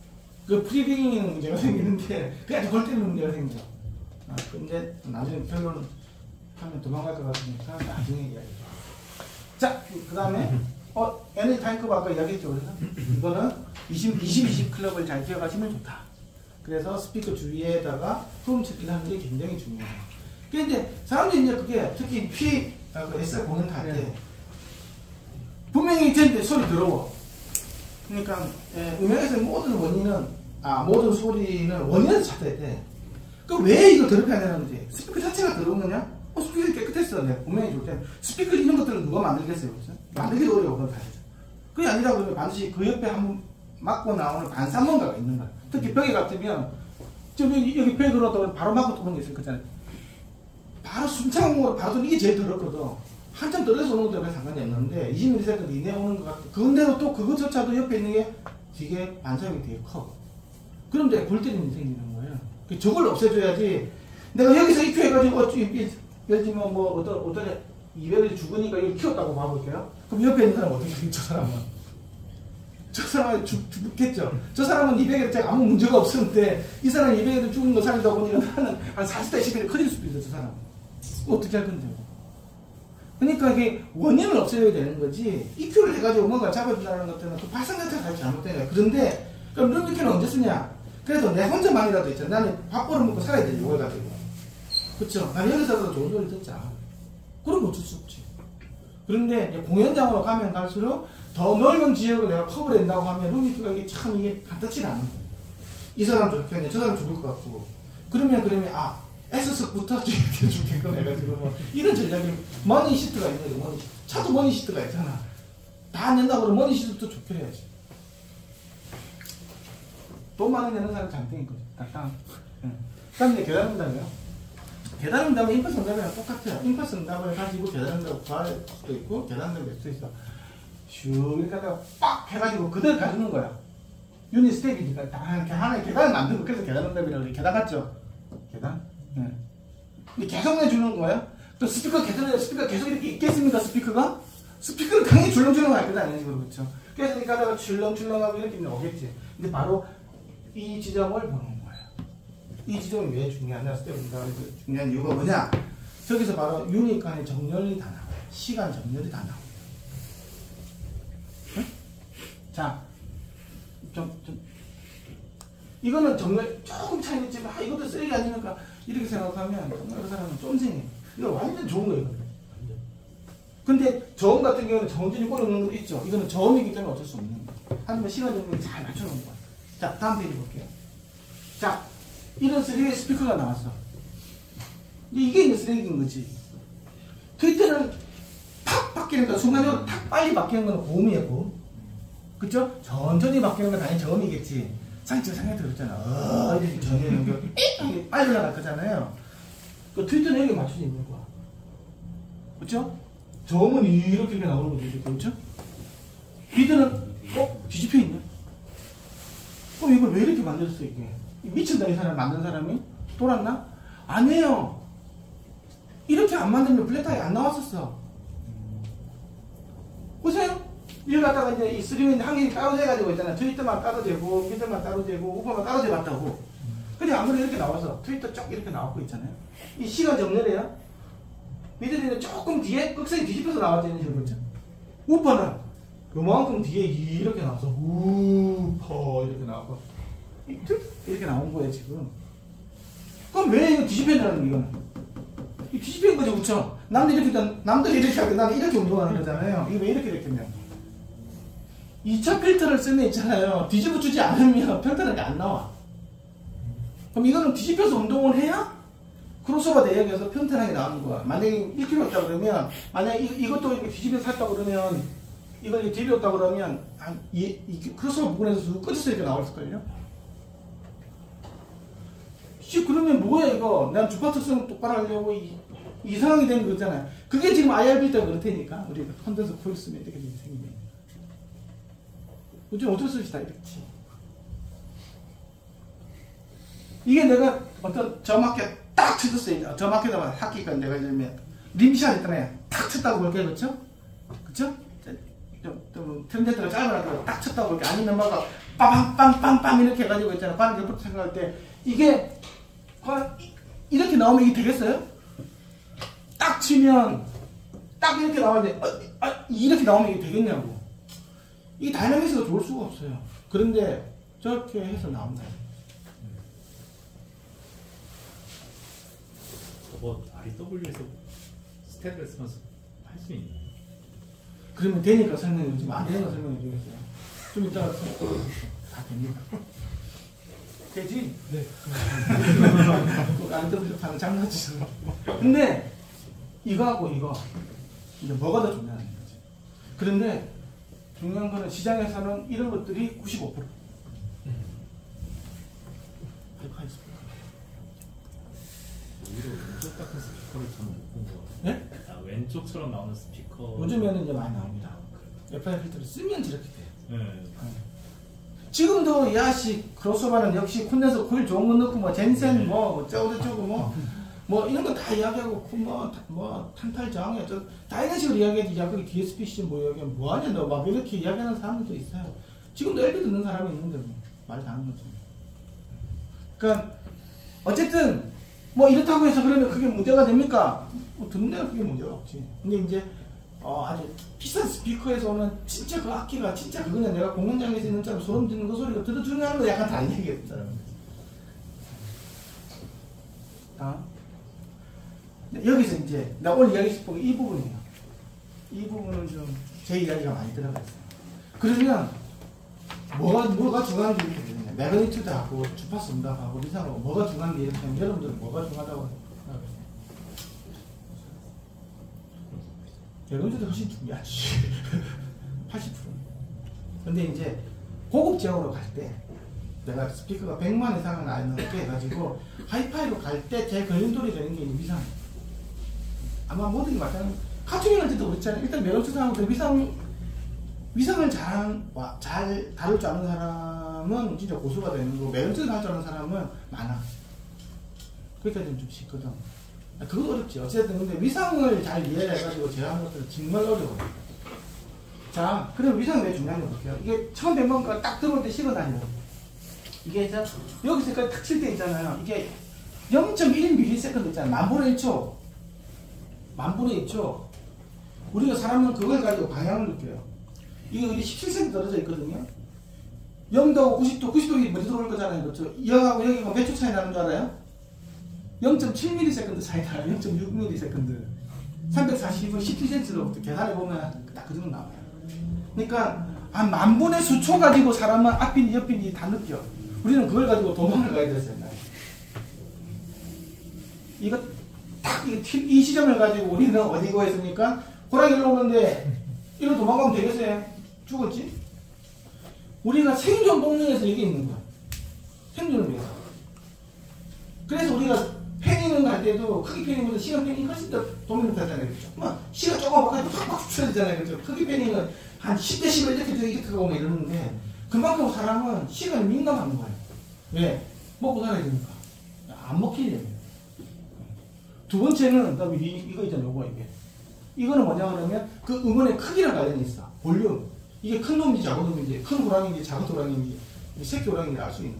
그 프리빙 문제가 생기는데, 그게 아주 골 때리는 문제가 생겨. 아, 근데 나중에 결론 하면 도망갈 것 같으니까 나중에 이야기해줘. 자, 그 다음에, 어, 에너지 타임커브 아까 이야기했죠. 그래서 이거는 이십, 이십, 이십 클럽을 잘 기억하시면 좋다. 그래서 스피커 주위에다가 흠 찾기를 하는 게 굉장히 중요해요. 근데 사람들이 이제 그게 특히 P, 아, 그 에스알 공연 할 때, 분명히 이제 소리 더러워. 그러니까 예, 음향에서의 모든 원인은 아 모든 소리는 원인을 찾아야 돼. 그 왜 이거 더럽게 하냐는지 스피커 자체가 더러운 거냐? 어 스피커 깨끗했어. 내가 분명히 줄 때 스피커 이런 것들은 누가 만들겠어요, 그렇죠? 만들기도 어려워 그건 사실. 그게 아니라 그러면 반드시 그 옆에 한번 맞고 나오는 반사뭔가가 있는 거야. 특히 벽에 같으면 저 여기 여기 벽에 걸어도 바로 맞고 도는 게 있을 거잖아요. 바로 순창으로 바로 들어오는 이게 제일 더럽거든. 한참 떨어져서 오는 것도 상관이 없는데 이십 밀리세컨드 이내에 오는 것 같아. 그런데도 또 그것조차도 옆에 있는 게 되게 반사력이 되게 커. 그런데 골 때리는 일이 생기는 거예요. 저걸 없애줘야지. 내가 여기서 입혀해가지고 예를 들면 뭐 어떤 어떤 이백을 죽으니까 이걸 키웠다고 봐볼게요. 그럼 옆에 있는 사람 어떻게 되겠죠? 저 사람은 저 사람은 죽, 죽겠죠. 저 사람은 이백에 아무 문제가 없었는데 이 사람이 이백에 죽은 거 살리다 보니까 나는 한 사십 대 십 배 커질 수도 있어. 저 사람 어떻게 할 건데요? 그러니까 이게 원인을 없애야 되는 거지. 이큐를 해가지고 뭔가 잡아준다는 것들은 그 발상 자체가 잘못된 거야. 그런데 그럼 룸이큐는 언제 쓰냐? 그래도 내 혼자만이라도 있잖아. 나는 밥 벌어먹고 살아야 되지. 이걸 가지고. 그쵸? 난 여기서도 좋은 소리 듣자. 그럼 어쩔 수 없지. 그런데 공연장으로 가면 갈수록 더 넓은 지역을 내가 커버를 한다고 하면 룸이큐가 이게 참 이게 반갑지가 않은 거야. 이 사람 좋겠네. 저 사람 죽을 것 같고. 그러면 그러면 아 에스에스부터 이렇게 죽겠건 해가지고 뭐 이런 전략이 머니 시트가 있는 거죠. 머니 시트. 차도 머니 시트가 있잖아. 다 낸다고 그러면 머니 시트부터 좋게 해야지. 돈 많이 내는 사람 장땡인 거죠. 딱딱. 응. 그 다음에 이제 계단 응답이요. 계단 응답은 인파스 응답이랑 똑같아요. 인파스 응답을 가지고 계단 응답 구할 수도 있고 계단 응답을 낼 수도 있어. 슉 이렇게 하다가 빡 해가지고 그대로 가주는 거야. 유닛 스텝이니까 다 이렇게 하나의 계단을 만들고 그래서 계단 응답이라고 그래. 계단 같죠? 계단? 네. 근데 계속 내주는 거예요? 또 스피커 계속, 스피커 계속 이렇게 있겠습니까, 스피커가? 스피커를 당연히 줄렁줄렁 할 거다, 아니지, 그렇죠? 그래서 이렇게 하다가 줄렁줄렁하고 이렇게 오겠지. 근데 바로 이 지점을 보는 거예요. 이 지점이 왜 중요하냐, 스텝입니다. 중요한 이유가 뭐냐? 저기서 바로 유닛 간의 정렬이 다 나와요. 시간 정렬이 다 나와요. 응? 자, 좀, 좀. 이거는 정말 조금 차이 있지만 아, 이것도 쓰레기 아니니까 이렇게 생각하면 정말 그 사람은 쫌생해. 이거 완전 좋은 거예요. 근데 저음 같은 경우는 정진이 꼬려놓는 거 있죠. 이거는 저음이기 때문에 어쩔 수 없는 거예요. 하지만 시간 정렬을 잘 맞춰놓은 거예요. 자, 다음 페이지 볼게요. 자, 이런 쓰레기 스피커가 나왔어. 이게 이제 쓰레기인 거지. 트위터는 탁 바뀌는 거 순간적으로 탁 빨리 바뀌는 건 고음이에요. 고음. 그쵸? 천천히 바뀌는 건 당연히 저음이겠지. 상처 상해도 그랬잖아. 어, 이렇게 정해놓은 거, 이 빨리 올라갈 거잖아요. 그 트위터는 여기 맞춰져 있는 거야. 그쵸? 저음은 이렇게 나오는 거죠. 그렇죠? 비트는, 어? 뒤집혀 있네? 그럼 이걸 왜 이렇게 만들었어, 이게? 미친다, 이 사람 만든 사람이? 돌았나? 아니에요. 이렇게 안 만들면 플랫하게 안 나왔었어. 보세요. 이걸 갖다가 이제 이 스트리밍 한 개씩 따로 돼가지고 있잖아. 트위터만 따로 되고, 미터만 따로 되고, 우퍼만 따로 돼봤다고. 근데 아무래도 이렇게 나와서 트위터 쭉 이렇게 나오고 있잖아요. 이 시간 정렬이에요. 미들이는 조금 뒤에 끝선이 뒤집혀서 나와져 있는 식으로 있죠. 우퍼는 요만큼 뒤에 이렇게 나와서 우퍼 이렇게 나오고 이렇게 나온 거예요, 지금. 그럼 왜 이거 뒤집혀냐는 이거는. 이 뒤집힌 거죠, 그쵸? 남들이 이렇게, 남들이 이렇게 하고 나는 이렇게 운동하는 거잖아요. 이거 왜 이렇게 됐겠냐. 이 차 필터를 쓰면 있잖아요. 뒤집어 주지 않으면 필터는 안 나와. 그럼 이거는 뒤집혀서 운동을 해야 크로스오버 대역에서 평탄하게 나오는 거야. 만약에 일 킬로미터였다 그러면, 만약에 이, 이것도 이렇게 뒤집혀서 샀다 그러면, 이걸 이렇게 뒤집었다 그러면, 한, 이, 이 크로스오버 부분에서 끝에서 이렇게 나올걸요? 씨, 그러면 뭐야, 이거? 난 주파 특성 똑바로 하려고 이, 이상하게 된 거잖아요. 그게 지금 아이알비 때문에 그렇다니까. 우리가 컨덴서 코일 쓰면 이렇게 생기네. 요즘 어쩔 수 없이 다 이렇지. 이게 내가 어떤 저마켓 딱 쳐줬어요. 저마켓에다가 학기가 내가 이제 림시간 있잖아요. 탁 쳤다고 볼게요. 그쵸? 그쵸? 좀, 좀, 트렌드가 짧아가지고 딱 쳤다고 볼게. 아니면 막 빵빵빵빵 이렇게 해가지고 있잖아. 반응 옆으로 생각할 때. 이게, 이렇게 나오면 이게 되겠어요? 딱 치면, 딱 이렇게 나오는데, 어, 아, 이렇게 나오면 이게 되겠냐고. 이 다이나믹스가 좋을 수가 없어요. 그런데 저렇게 해서 나온다. 저거 아이더블유에서 스텝을 쓰면서 할 수 있나요? 그러면 되니까 설명해 주지. 안 되니까 설명해 주겠어요. 좀 이따가 다 됩니다. 되지? 네. 아이더블유 파는 장난치죠. 근데 이거하고 이거 이제 뭐가 더 중요한 거지. 그런데 중요한 거는 시장에서는 이런 것들이 구십오 퍼센트. 오히려 같은 스피커를 전못본것 같아요. 네? 아, 왼쪽처럼 나오는 스피커. 요즘에는 이제 많이 나옵니다. 에프아이 필터를 쓰면 저렇게 돼요. 네. 네. 지금도 이 아씨 크로스오버는 역시 콘덴서 코일 좋은 거 넣고 뭐 젠센 뭐 어쩌고저쩌고 뭐 뭐 이런 거 다 이야기하고 뭐, 뭐 탄탈 저항해 다 이런 식으로 이야기하지. 야 거기 디에스피씨 뭐 이야기 뭐하냐 너 막 이렇게 이야기하는 사람들도 있어요. 지금도 엘피 듣는 사람이 있는데 뭐 말 다 하는 거죠. 그러니까 어쨌든 뭐 이렇다고 해서 그러면 그게 문제가 됩니까? 뭐 듣는 데는 그게 문제가 없지. 근데 이제 어, 아주 비싼 스피커에서 오는 진짜 그 악기가 진짜 그거는 내가 공연장에서 있는 처럼 소름 돋는 그 소리가 들어주는 거 약간 다른 얘기였잖아요. 아? 여기서 이제 나 오늘 이야기 싶은 이 부분이에요. 이 부분은 좀 제 이야기가 많이 들어가 있어요. 그러면 뭐가 뭐가 중요한 게 이렇게 되느냐? 매그니튜드하고 주파수 음각하고 이상하고 뭐가 중요한 게 이렇게 하면 여러분들은 뭐가 중요하다고 생각해요? 매그니튜드 훨씬 중요하지. 팔십 퍼센트. 근데 이제 고급 지역으로 갈 때 내가 스피커가 백만 이상은 안 넘게 해가지고 하이파이로 갈 때 제 걸림돌이 되는 게 위상. 아마 모든 게 마찬가지. 카투닝 할 때도 그렇잖아요. 일단 매력주사하고 위상, 위상을 잘, 잘 다룰 줄 아는 사람은 진짜 고수가 되는 거고, 매력주사 할 줄 아는 사람은 많아. 그러니까 좀 쉽거든. 그거 어렵지. 어쨌든 근데 위상을 잘 이해를 해가지고 제어하는 것들은 정말 어려워요. 자, 그럼 위상이 왜 중요한지 볼게요. 이게 처음 백만가 딱 들어올 때 식어다녀요. 이게 이제 여기서 딱 칠 때 있잖아요. 이게 영 점 일 밀리세컨드 있잖아요. 만분의 일 초. 만분의 일 초. 우리가 사람은 그걸 가지고 방향을 느껴요. 이게 여기 십칠 센티미터 떨어져 있거든요. 영 도 구십 도, 구십 도이 먼저 들어올 거잖아요. 그렇죠? 영하고 여기가 몇 초 차이 나는 줄 알아요? 영 점 칠 밀리세컨드 차이 나요. 영 점 육 밀리세컨드. 삼백사십은 십칠 센티미터로부터 계산해보면 딱 그 정도 나와요. 그러니까 한 만분의 수초 가지고 사람은 앞인지 옆인지 다 느껴. 우리는 그걸 가지고 도망을 가야 되잖아요. 이거 딱 이 시점을 가지고 우리는 어디 구했습니까? 호랑이를 오는데 이리로 도망가면 되겠어요? 죽었지? 우리가 생존 본능에서 이게 있는 거야. 생존을 위해서. 그래서 우리가 패닝을 갈 때도 크기 패닝보다 시간 패닝이 훨씬 더 도움이 되잖아요. 그렇죠? 시간 조금 바꿔도 팍팍 붙여야 되잖아요. 그렇죠? 크기 패닝은 한 십 대 십을 이렇게 이렇게 하고 뭐 이러는데 그만큼 사람은 시간에 민감한 거예요. 왜? 먹고 살아야 되니까. 안 먹히려면. 두 번째는, 그다음에 이, 이거 있잖아요. 요거, 이게. 이거는 뭐냐 그러면 그 음원의 크기랑 관련이 있어. 볼륨. 이게 큰 놈인지 작은 놈인지, 큰 호랑이인지 작은 호랑이인지, 새끼 호랑이인지 알 수 있는.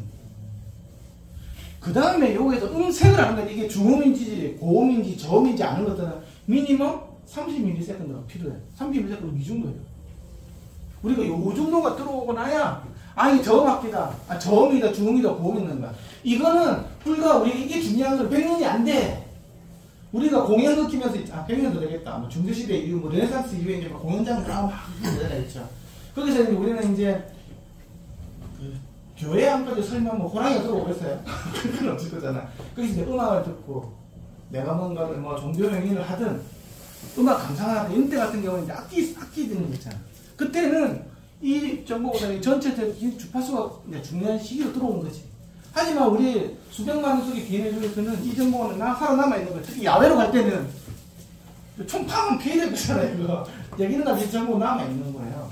그 다음에 여기에서 음색을 하는 게 이게 중음인지, 고음인지, 저음인지 아는 것들은 미니멈 삼십 밀리세컨드가 필요해. 삼십 밀리세컨드 이 정도예요. 우리가 요 정도가 들어오고 나야, 아, 이게 저음악기다. 아, 저음이다, 중음이다, 고음이다. 이거는 불과 우리 이게 중요한 건 백 년이 안 돼. 우리가 공연 느끼면서, 아, 백 년도 되겠다. 뭐, 중세시대 이후, 뭐, 르네상스 이후에 이제 공연장을 막, 막, 있죠. 거기서 이제 우리는 이제, 그, 교회 안까지 설명, 뭐, 호랑이가 들어오겠어요? 그건 없을 거잖아. 거기서 이제 음악을 듣고, 내가 뭔가를 뭐, 종교 행위를 하든, 음악 감상하든, 이런 때 같은 경우는 이제 악기, 악기 듣는 거 있잖아. 그때는 이 정보보다는 전체적인 주파수가 이제 중요한 시기로 들어오는 거지. 하지만 우리 수백만 원 속의 디엔에이 중에서는 이 정보는 나 살아남아 있는 거야. 특히 야외로 갈 때는 총파면 피해야 되잖아요. 이거. 여기는 다 이 정보 남아 있는 거예요.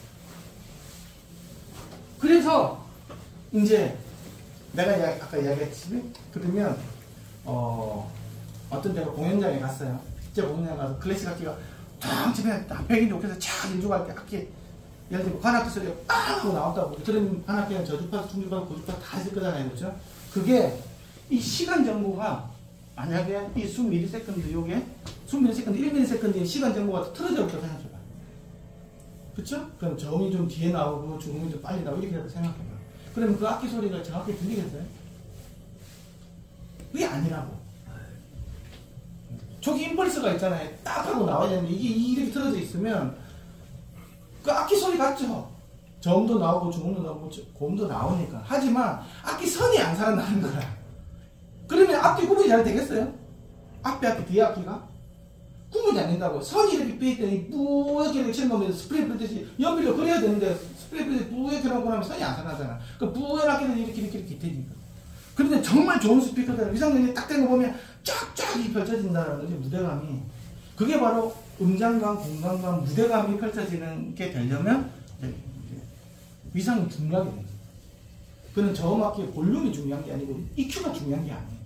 그래서 이제 내가 이야기, 아까 이야기했지. 그러면 어, 어떤 데가 공연장에 갔어요. 진짜 공연장에 가서 클래식 악기가 딱 집에 딱 백인 좋게서 촥 연주할 때 악기 예를 들면 관악기 소리가 딱 하고 나왔다고. 그런 관악기는 저주파수, 중주파수, 고주파수 다 있을 거잖아요. 그렇죠? 그게 이 시간 정보가 만약에 이 수 밀리세컨드 요게 수 밀리세컨드, 일 밀리세컨드의 시간 정보가 틀어져 있다고 생각해봐. 그쵸? 그럼 저음이 좀 뒤에 나오고 중음이 좀 빨리 나오고 이렇게 생각해봐. 그러면 그 악기 소리가 정확히 들리겠어요? 그게 아니라고. 저기 임펄스가 있잖아요. 딱 하고 나와야 되는데 이게 이렇게 틀어져 있으면 그 악기 소리 같죠? 저음도 나오고 중음도 나오고 고음도 나오니까. 하지만 악기 선이 안 살아나는 거야. 그러면 앞뒤 구분이 잘 되겠어요? 앞에 악기 뒤에 악기가? 구분이 안 된다고. 선이 이렇게 삐있더니 뿌옇게 이렇게 칠면 스프레이 뿌듯이 연필로 그려야 되는데 스프레이 뿌듯이 뿌옇게 놓고 나면 선이 안 살아나잖아. 그 뿌연 악기는 이렇게 이렇게 이렇게 되니까. 그런데 정말 좋은 스피커들 위상전이 딱 된 거 보면 쫙쫙이 펼쳐진다는 거지, 무대감이. 그게 바로 음장감, 공간감, 무대감이 펼쳐지는 게 되려면 위상이 중요하게 됩니다. 그는 저음악기의 볼륨이 중요한 게 아니고 이큐가 중요한 게 아니에요.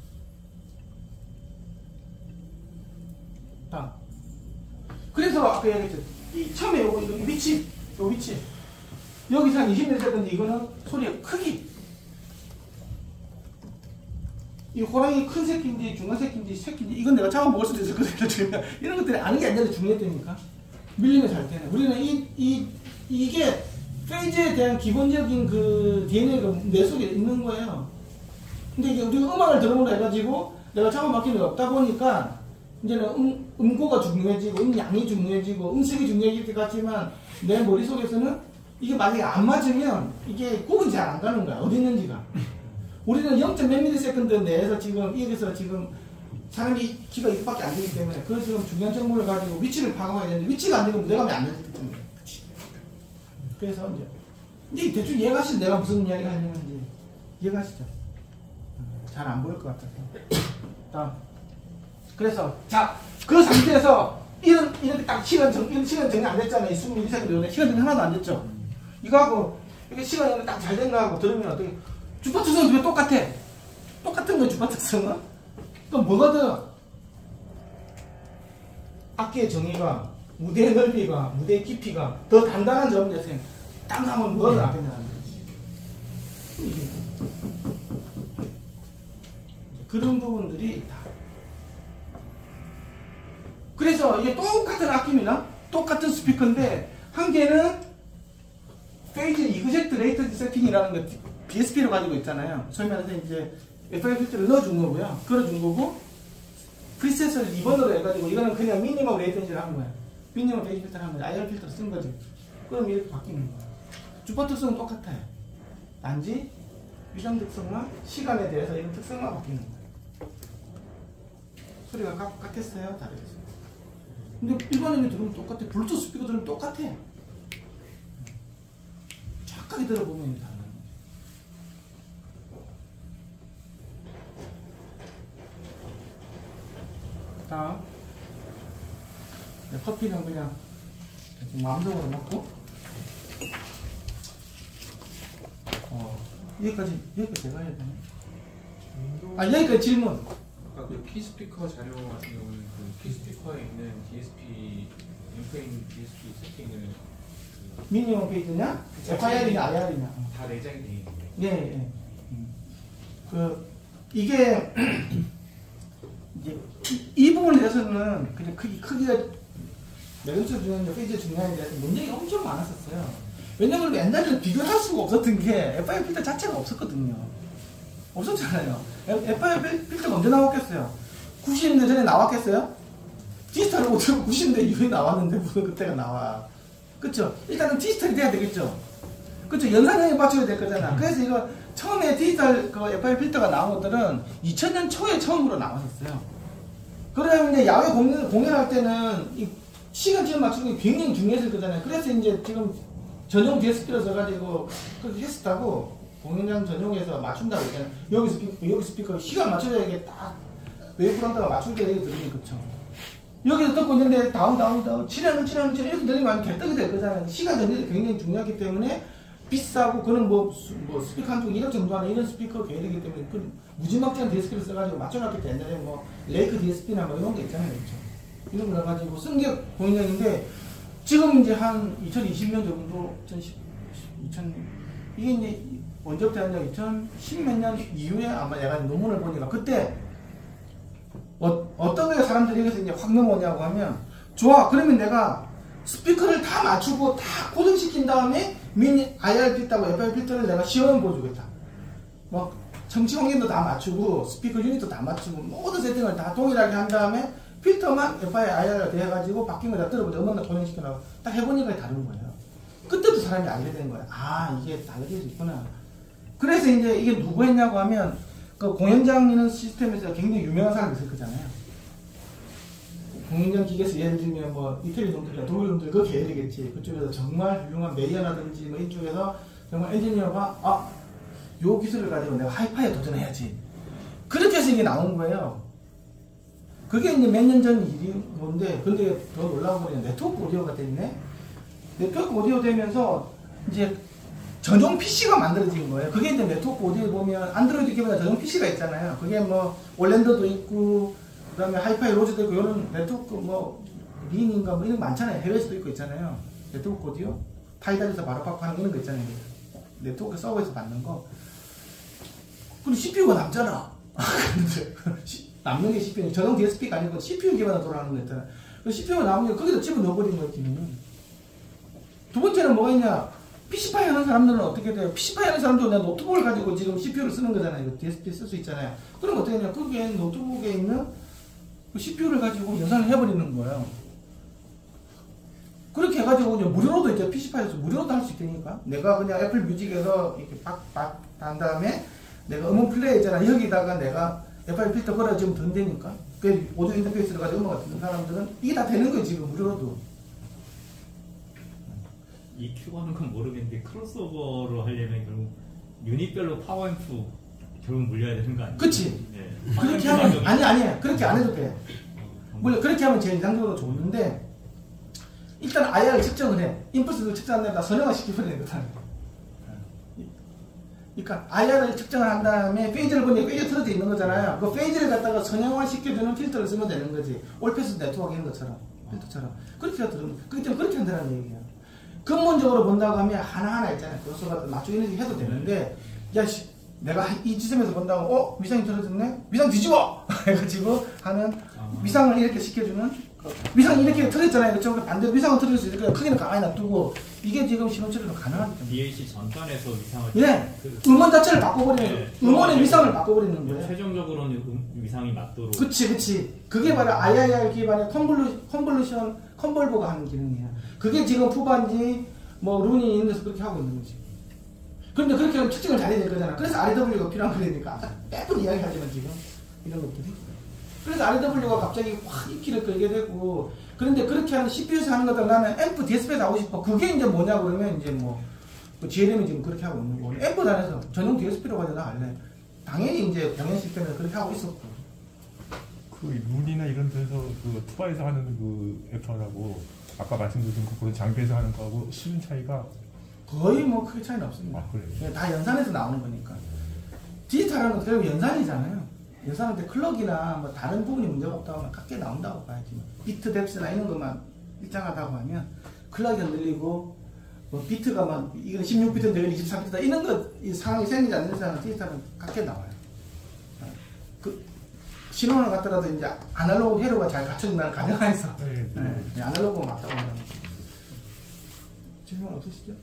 딱. 그래서 아까 얘기했죠. 이 처음에 요거 이거 위치, 요 위치. 여기서 한 이십 밀리미터 건데 이거는 소리의 크기. 이 호랑이 큰 새끼인지 중간 새끼인지 새끼인지 이건 내가 잡아먹을 수도 있을 거거든요. 이런 것들이 아는 게 아니라 중요했다니까. 밀리면 잘 되네. 우리는 이, 이, 이게 페이즈에 대한 기본적인 그 디엔에이가 내 속에 있는 거예요. 근데 이게 우리가 음악을 들어본다 해가지고 내가 잡아먹히는 게 없다 보니까 이제는 음, 음고가 중요해지고 음양이 중요해지고 음색이 중요해질 것 같지만 내 머릿속에서는 이게 만약에 안 맞으면 이게 구분이 잘 안 가는 거야. 어디 있는지가. 우리는 영 점 몇 밀리세컨드 내에서 지금 여기서 지금 사람이 키가 이밖에 안 되기 때문에 그 지금 중요한 정보를 가지고 위치를 파악해야 되는데 위치가 안 되면 무대감이 안 되기 때문에. 그래서 이제 이제 대충 이해가시죠? 내가 무슨 이야기를 하는지 이해가시죠? 잘 안 보일 것 같아서. 다음. 그래서 자 그 상태에서 이런 이렇게 딱 시간 정 이런 시간 정리 안 됐잖아요. 이십 밀리세컨드 시간 정리 하나도 안 됐죠. 이거하고 이렇게 시간이 딱 잘 된 거하고 들으면 어떻게? 주파 특성은 왜 똑같아? 똑같은 거 주파 특성은? 그럼 뭐거든? 악기의 정의가, 무대의 넓이가, 무대의 깊이가 더 단단한 점을 내세요. 딴 거 하면 뭐를 안 된다는 거지. 그런 부분들이 다. 그래서 이게 똑같은 악기입니다. 똑같은 스피커인데 한 개는 페이즈 이그젝트 레이턴지 세팅이라는 거 비에스피로 가지고 있잖아요. 소위 말해서 이제 에프아이 필터를 넣어준 거고요. 걸어준 거고 프리셋을 이 번으로 해가지고 이거는 그냥 미니멈 레이턴지를 한 거예요. 미니멈 페이지 필터를 한 거예요. 아이알 필터를 쓴 거죠. 그럼 이렇게 바뀌는 거예요. 주파 특성은 똑같아요. 단지 위상 특성과 시간에 대해서 이런 특성만 바뀌는 거예요. 소리가 가, 같았어요? 다르겠어요? 근데 일반인이 들으면 똑같아. 블루투스 스피커 들으면 똑같아. 착하게 들어보면 다. 다음. 커피는 그냥 마음대로 먹고. 어, 여기까지, 여기까지 제가 해야 되네. 아, 여기까지 질문. 아까 그 키스피커 자료 같은 경우는 그 키스피커에 있는 디에스피, 인프레임 디에스피 세팅을 그 미니멈 페이지냐? 에프아이알이냐, 아이알이냐? 다 내장이 돼 있는 거예요. 예, 예. 음. 그, 이게, 이제, 이, 이 부분에 대해서는 그냥 크기, 크기가, 매금수 중요한 페이지 중요한에 대해서 문제가 엄청 많았었어요. 왜냐면 옛날에는 비교할 수가 없었던 게 에프아이알 필터 자체가 없었거든요. 없었잖아요. 에프아이알 필터가 언제 나왔겠어요? 구십 년대 전에 나왔겠어요? 디지털을 못하고 구십 년대 이후에 나왔는데 무슨 그때가 나와. 그쵸? 일단은 디지털이 돼야 되겠죠? 그쵸? 연산형에 맞춰야 될 거잖아. 그래서 이거 처음에 디지털 그 에프아이알 필터가 나온 것들은 이천 년 초에 처음으로 나왔었어요. 그러면 이제 야외 공연, 공연할 때는 이 시간쯤 맞추는 게 굉장히 중요했을 거잖아요. 그래서 이제 지금 전용 디에스피를 써가지고 그렇게 했었다고 공연장 전용해서 맞춘다고 했잖아요. 여기 스피커, 여기 스피커 시간 맞춰야 이게 딱 웨이브런트가 맞추게 되게 들리는 거죠. 여기서 듣고 있는데 다운 다운 다운 칠하는 칠하는 칠하는 이렇게 들리면 개떡이 될 거잖아요. 시간 전달이 굉장히 중요하기 때문에 비싸고 그런 뭐, 뭐 스피커 한쪽 일억 정도 하는 이런 스피커 계열이기 때문에 그 무지막지한 디에스피를 써가지고 맞춰놨기 때문에 옛날에 뭐 레이크 디에스피나 뭐 이런 게 있잖아요. 그렇죠? 이런 거 가지고 쓴 게 공연장인데 지금 이제 한 이천이십 년 정도 이천십, 이천 이게 이제 언제부터 하냐 이천십 몇 년 이후에 아마 내가 논문을 보니까 그때 어, 어떤 거에 사람들이 여기서 이제 확 넘어오냐고 하면 좋아 그러면 내가 스피커를 다 맞추고 다 고정시킨 다음에 미니 아이알 필터하고 에프아이알 필터를 내가 시험을 보여주겠다. 뭐 청취 환경도 다 맞추고 스피커 유닛도 다 맞추고 모든 세팅을 다 동일하게 한 다음에 필터만 에프아이알 아이알로 돼가지고 바뀐 거 다 들어보자 음악을 고정시켜놔고 딱 해보니까 다른 거예요. 그때도 사람이 알게 된 거야. 아 이게 다르게 있구나. 그래서 이제 이게 누구 했냐고 하면 그 공연장 있는 시스템에서 굉장히 유명한 사람이 있을 거잖아요. 공연장 기계에서 예를 들면 뭐 이태리 놈들이나 독일 놈들 그 계열이겠지. 그쪽에서 정말 훌륭한 메이어라든지 뭐 이쪽에서 정말 엔지니어가 아 요 기술을 가지고 내가 하이파이에 도전해야지. 그렇게 해서 이게 나온 거예요. 그게 이제 몇 년 전 일인 건데, 근데 더 놀라운 거는 네트워크 오디오가 됐네? 네트워크 오디오 되면서 이제 전용 피씨가 만들어진 거예요. 그게 이제 네트워크 오디오 보면 안드로이드 기반의 전용 피씨가 있잖아요. 그게 뭐 올랜더도 있고, 그 다음에 하이파이 로즈도 있고, 이런 네트워크 뭐, 린인가 뭐 이런 거 많잖아요. 해외에서도 있고 있잖아요. 네트워크 오디오? 타이달에서 바로 받고 하는 이런 거 있잖아요. 네트워크 서버에서 받는 거. 근데 씨피유가 남잖아. 남는 게 씨피유. 전용 디에스피가 아니고 씨피유 기반으로 돌아가는 거 있잖아. 그 씨피유가 남으면 거기다 집어넣어버린 거야, 기능은. 두 번째는 뭐가 있냐? 피씨파이 하는 사람들은 어떻게 돼요? 피씨파이 하는 사람들은 내가 노트북을 가지고 지금 씨피유를 쓰는 거잖아요. 이거 디에스피 쓸 수 있잖아요. 그럼 어떻게 되냐? 거기에 노트북에 있는 그 씨피유를 가지고 연산을 해버리는 거예요. 그렇게 해가지고 이제 무료로도 이제 피씨파이에서 무료로도 할 수 있다니까. 내가 그냥 애플 뮤직에서 이렇게 빡빡 한 다음에 내가 음원 플레이 있잖아. 여기다가 내가 에프아이 필터 걸어주면 된다니까. 그 오디오 인터페이스를 가지고 음악을 듣는 사람들은 이게 다 되는 거예요, 지금 무료로도. 이큐 하는 건 모르겠는데 크로스오버로 하려면 결국 유닛별로 파워앰프 결국 물려야 되는 거 아니에요? 그치. 네. 그렇게 하면 아니 아니 그렇게 안 해도 돼. 물론 그렇게 하면 제일 이상적으로 좋은데 일단 아이알을 측정을 해. 인풋을 측정한 다음에 선형화 시켜버리는 거다. 그러니까 아이알을 측정을 한 다음에 페이지를 보니 페이지 틀어져 있는 거잖아요. 그 페이지를 갖다가 선형화 시켜주는 필터를 쓰면 되는 거지. 올패스 네트워크 있는 것처럼 필터처럼 그렇게 들으면 그렇게 좀 그렇게 한다는 얘기야. 근본적으로 본다고 하면 하나하나 있잖아요. 그래서 맞추기는 해도 되는데 야 씨, 내가 이 지점에서 본다고 어? 위상이 틀어졌네? 위상 뒤집어! 해가지고 하는 위상을 이렇게 시켜주는 위상이 이렇게 틀어졌잖아요. 그쪽 반대로 위상을 틀어질 수 있으니까 크기는 가만히 놔두고 이게 지금 신호 처리가 가능하기 때문에 디에이씨 전단에서 위상을 예! 그, 음원 자체를 바꿔버리는 거예요. 네, 음원의 네, 위상을 바꿔버리는 거예요. 최종적으로는 음, 위상이 맞도록 그치 그치 그게 바로 아이아이알 기반의 컨볼루, 컨볼루션 컨볼버가 하는 기능이에요. 그게 지금 푸반지 뭐 룬이 있는 데서 그렇게 하고 있는 거지. 그런데 그렇게 하면 측정을 잘해야 될 거잖아. 그래서 알더블유가 필요한 거니까 아까 매번 이야기하지만 지금 이런 것들이 그래서 알더블유가 갑자기 확 인기를 끌게 되고 그런데 그렇게 하는 씨피유에서 하는 것들 나는 앰프 디에스피에서 하고 싶어. 그게 이제 뭐냐 그러면 이제 뭐, 뭐 지엘엠이 지금 그렇게 하고 있는 거고 앰프 단에서 전용 디에스피로 가지고 나 할래. 당연히 이제 공연 시스템에서 그렇게 하고 있었고 그 룬이나 이런 데서 그 투바에서 하는 그 앱하고 아까 말씀드린 그 그런 장비에서 하는 거하고 쉬운 차이가 거의 뭐 크게 차이는 없습니다. 아, 그래요? 네, 다 연산해서 나오는 거니까. 디지털은 건 결국 연산이잖아요. 연산할 때 클럭이나 뭐 다른 부분이 문제가 없다고 하면 각게 나온다고 봐야지. 비트 뎁스나 이런 것만 일정하다고 하면 클럭이 흔들리고 뭐 비트가 막 이건 십육 비트인데 이건 이십사 비트다 이런 거 이 상황이 생기지 않는 이상은 디지털은 각게 나와요. 그 신호를 갖더라도 이제 아날로그 회로가 잘 갖춰진다는 가정하에서 네, 네. 네, 아날로그가 맞다고 합니다. 질문 없으시죠?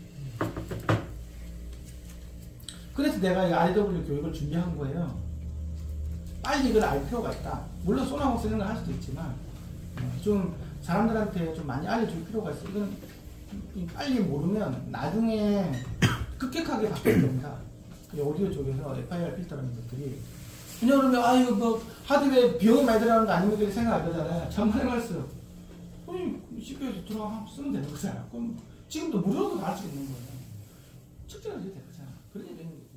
그래서 내가 이 알더블유 교육을 준비한 거예요. 빨리 이걸 알 필요가 있다. 물론 소나무 쓰는 걸 할 수도 있지만 좀 사람들한테 좀 많이 알려줄 필요가 있어. 이건 빨리 모르면 나중에 급격하게 바뀔 겁니다. 오디오 쪽에서 에프아이알 필터라는 것들이 그냥 그러면 아 이거 뭐 하드웨어 비용이 많이 들어가는 거 아니면 그렇게 생각할 거잖아요. 천만의 말씀. 아니 씨피유에서 들어가 쓰면 되는 거잖아. 그럼 지금도 무료로도 다 할 수 있는 거예요. 측정을 해도 되잖아. 그런 얘기는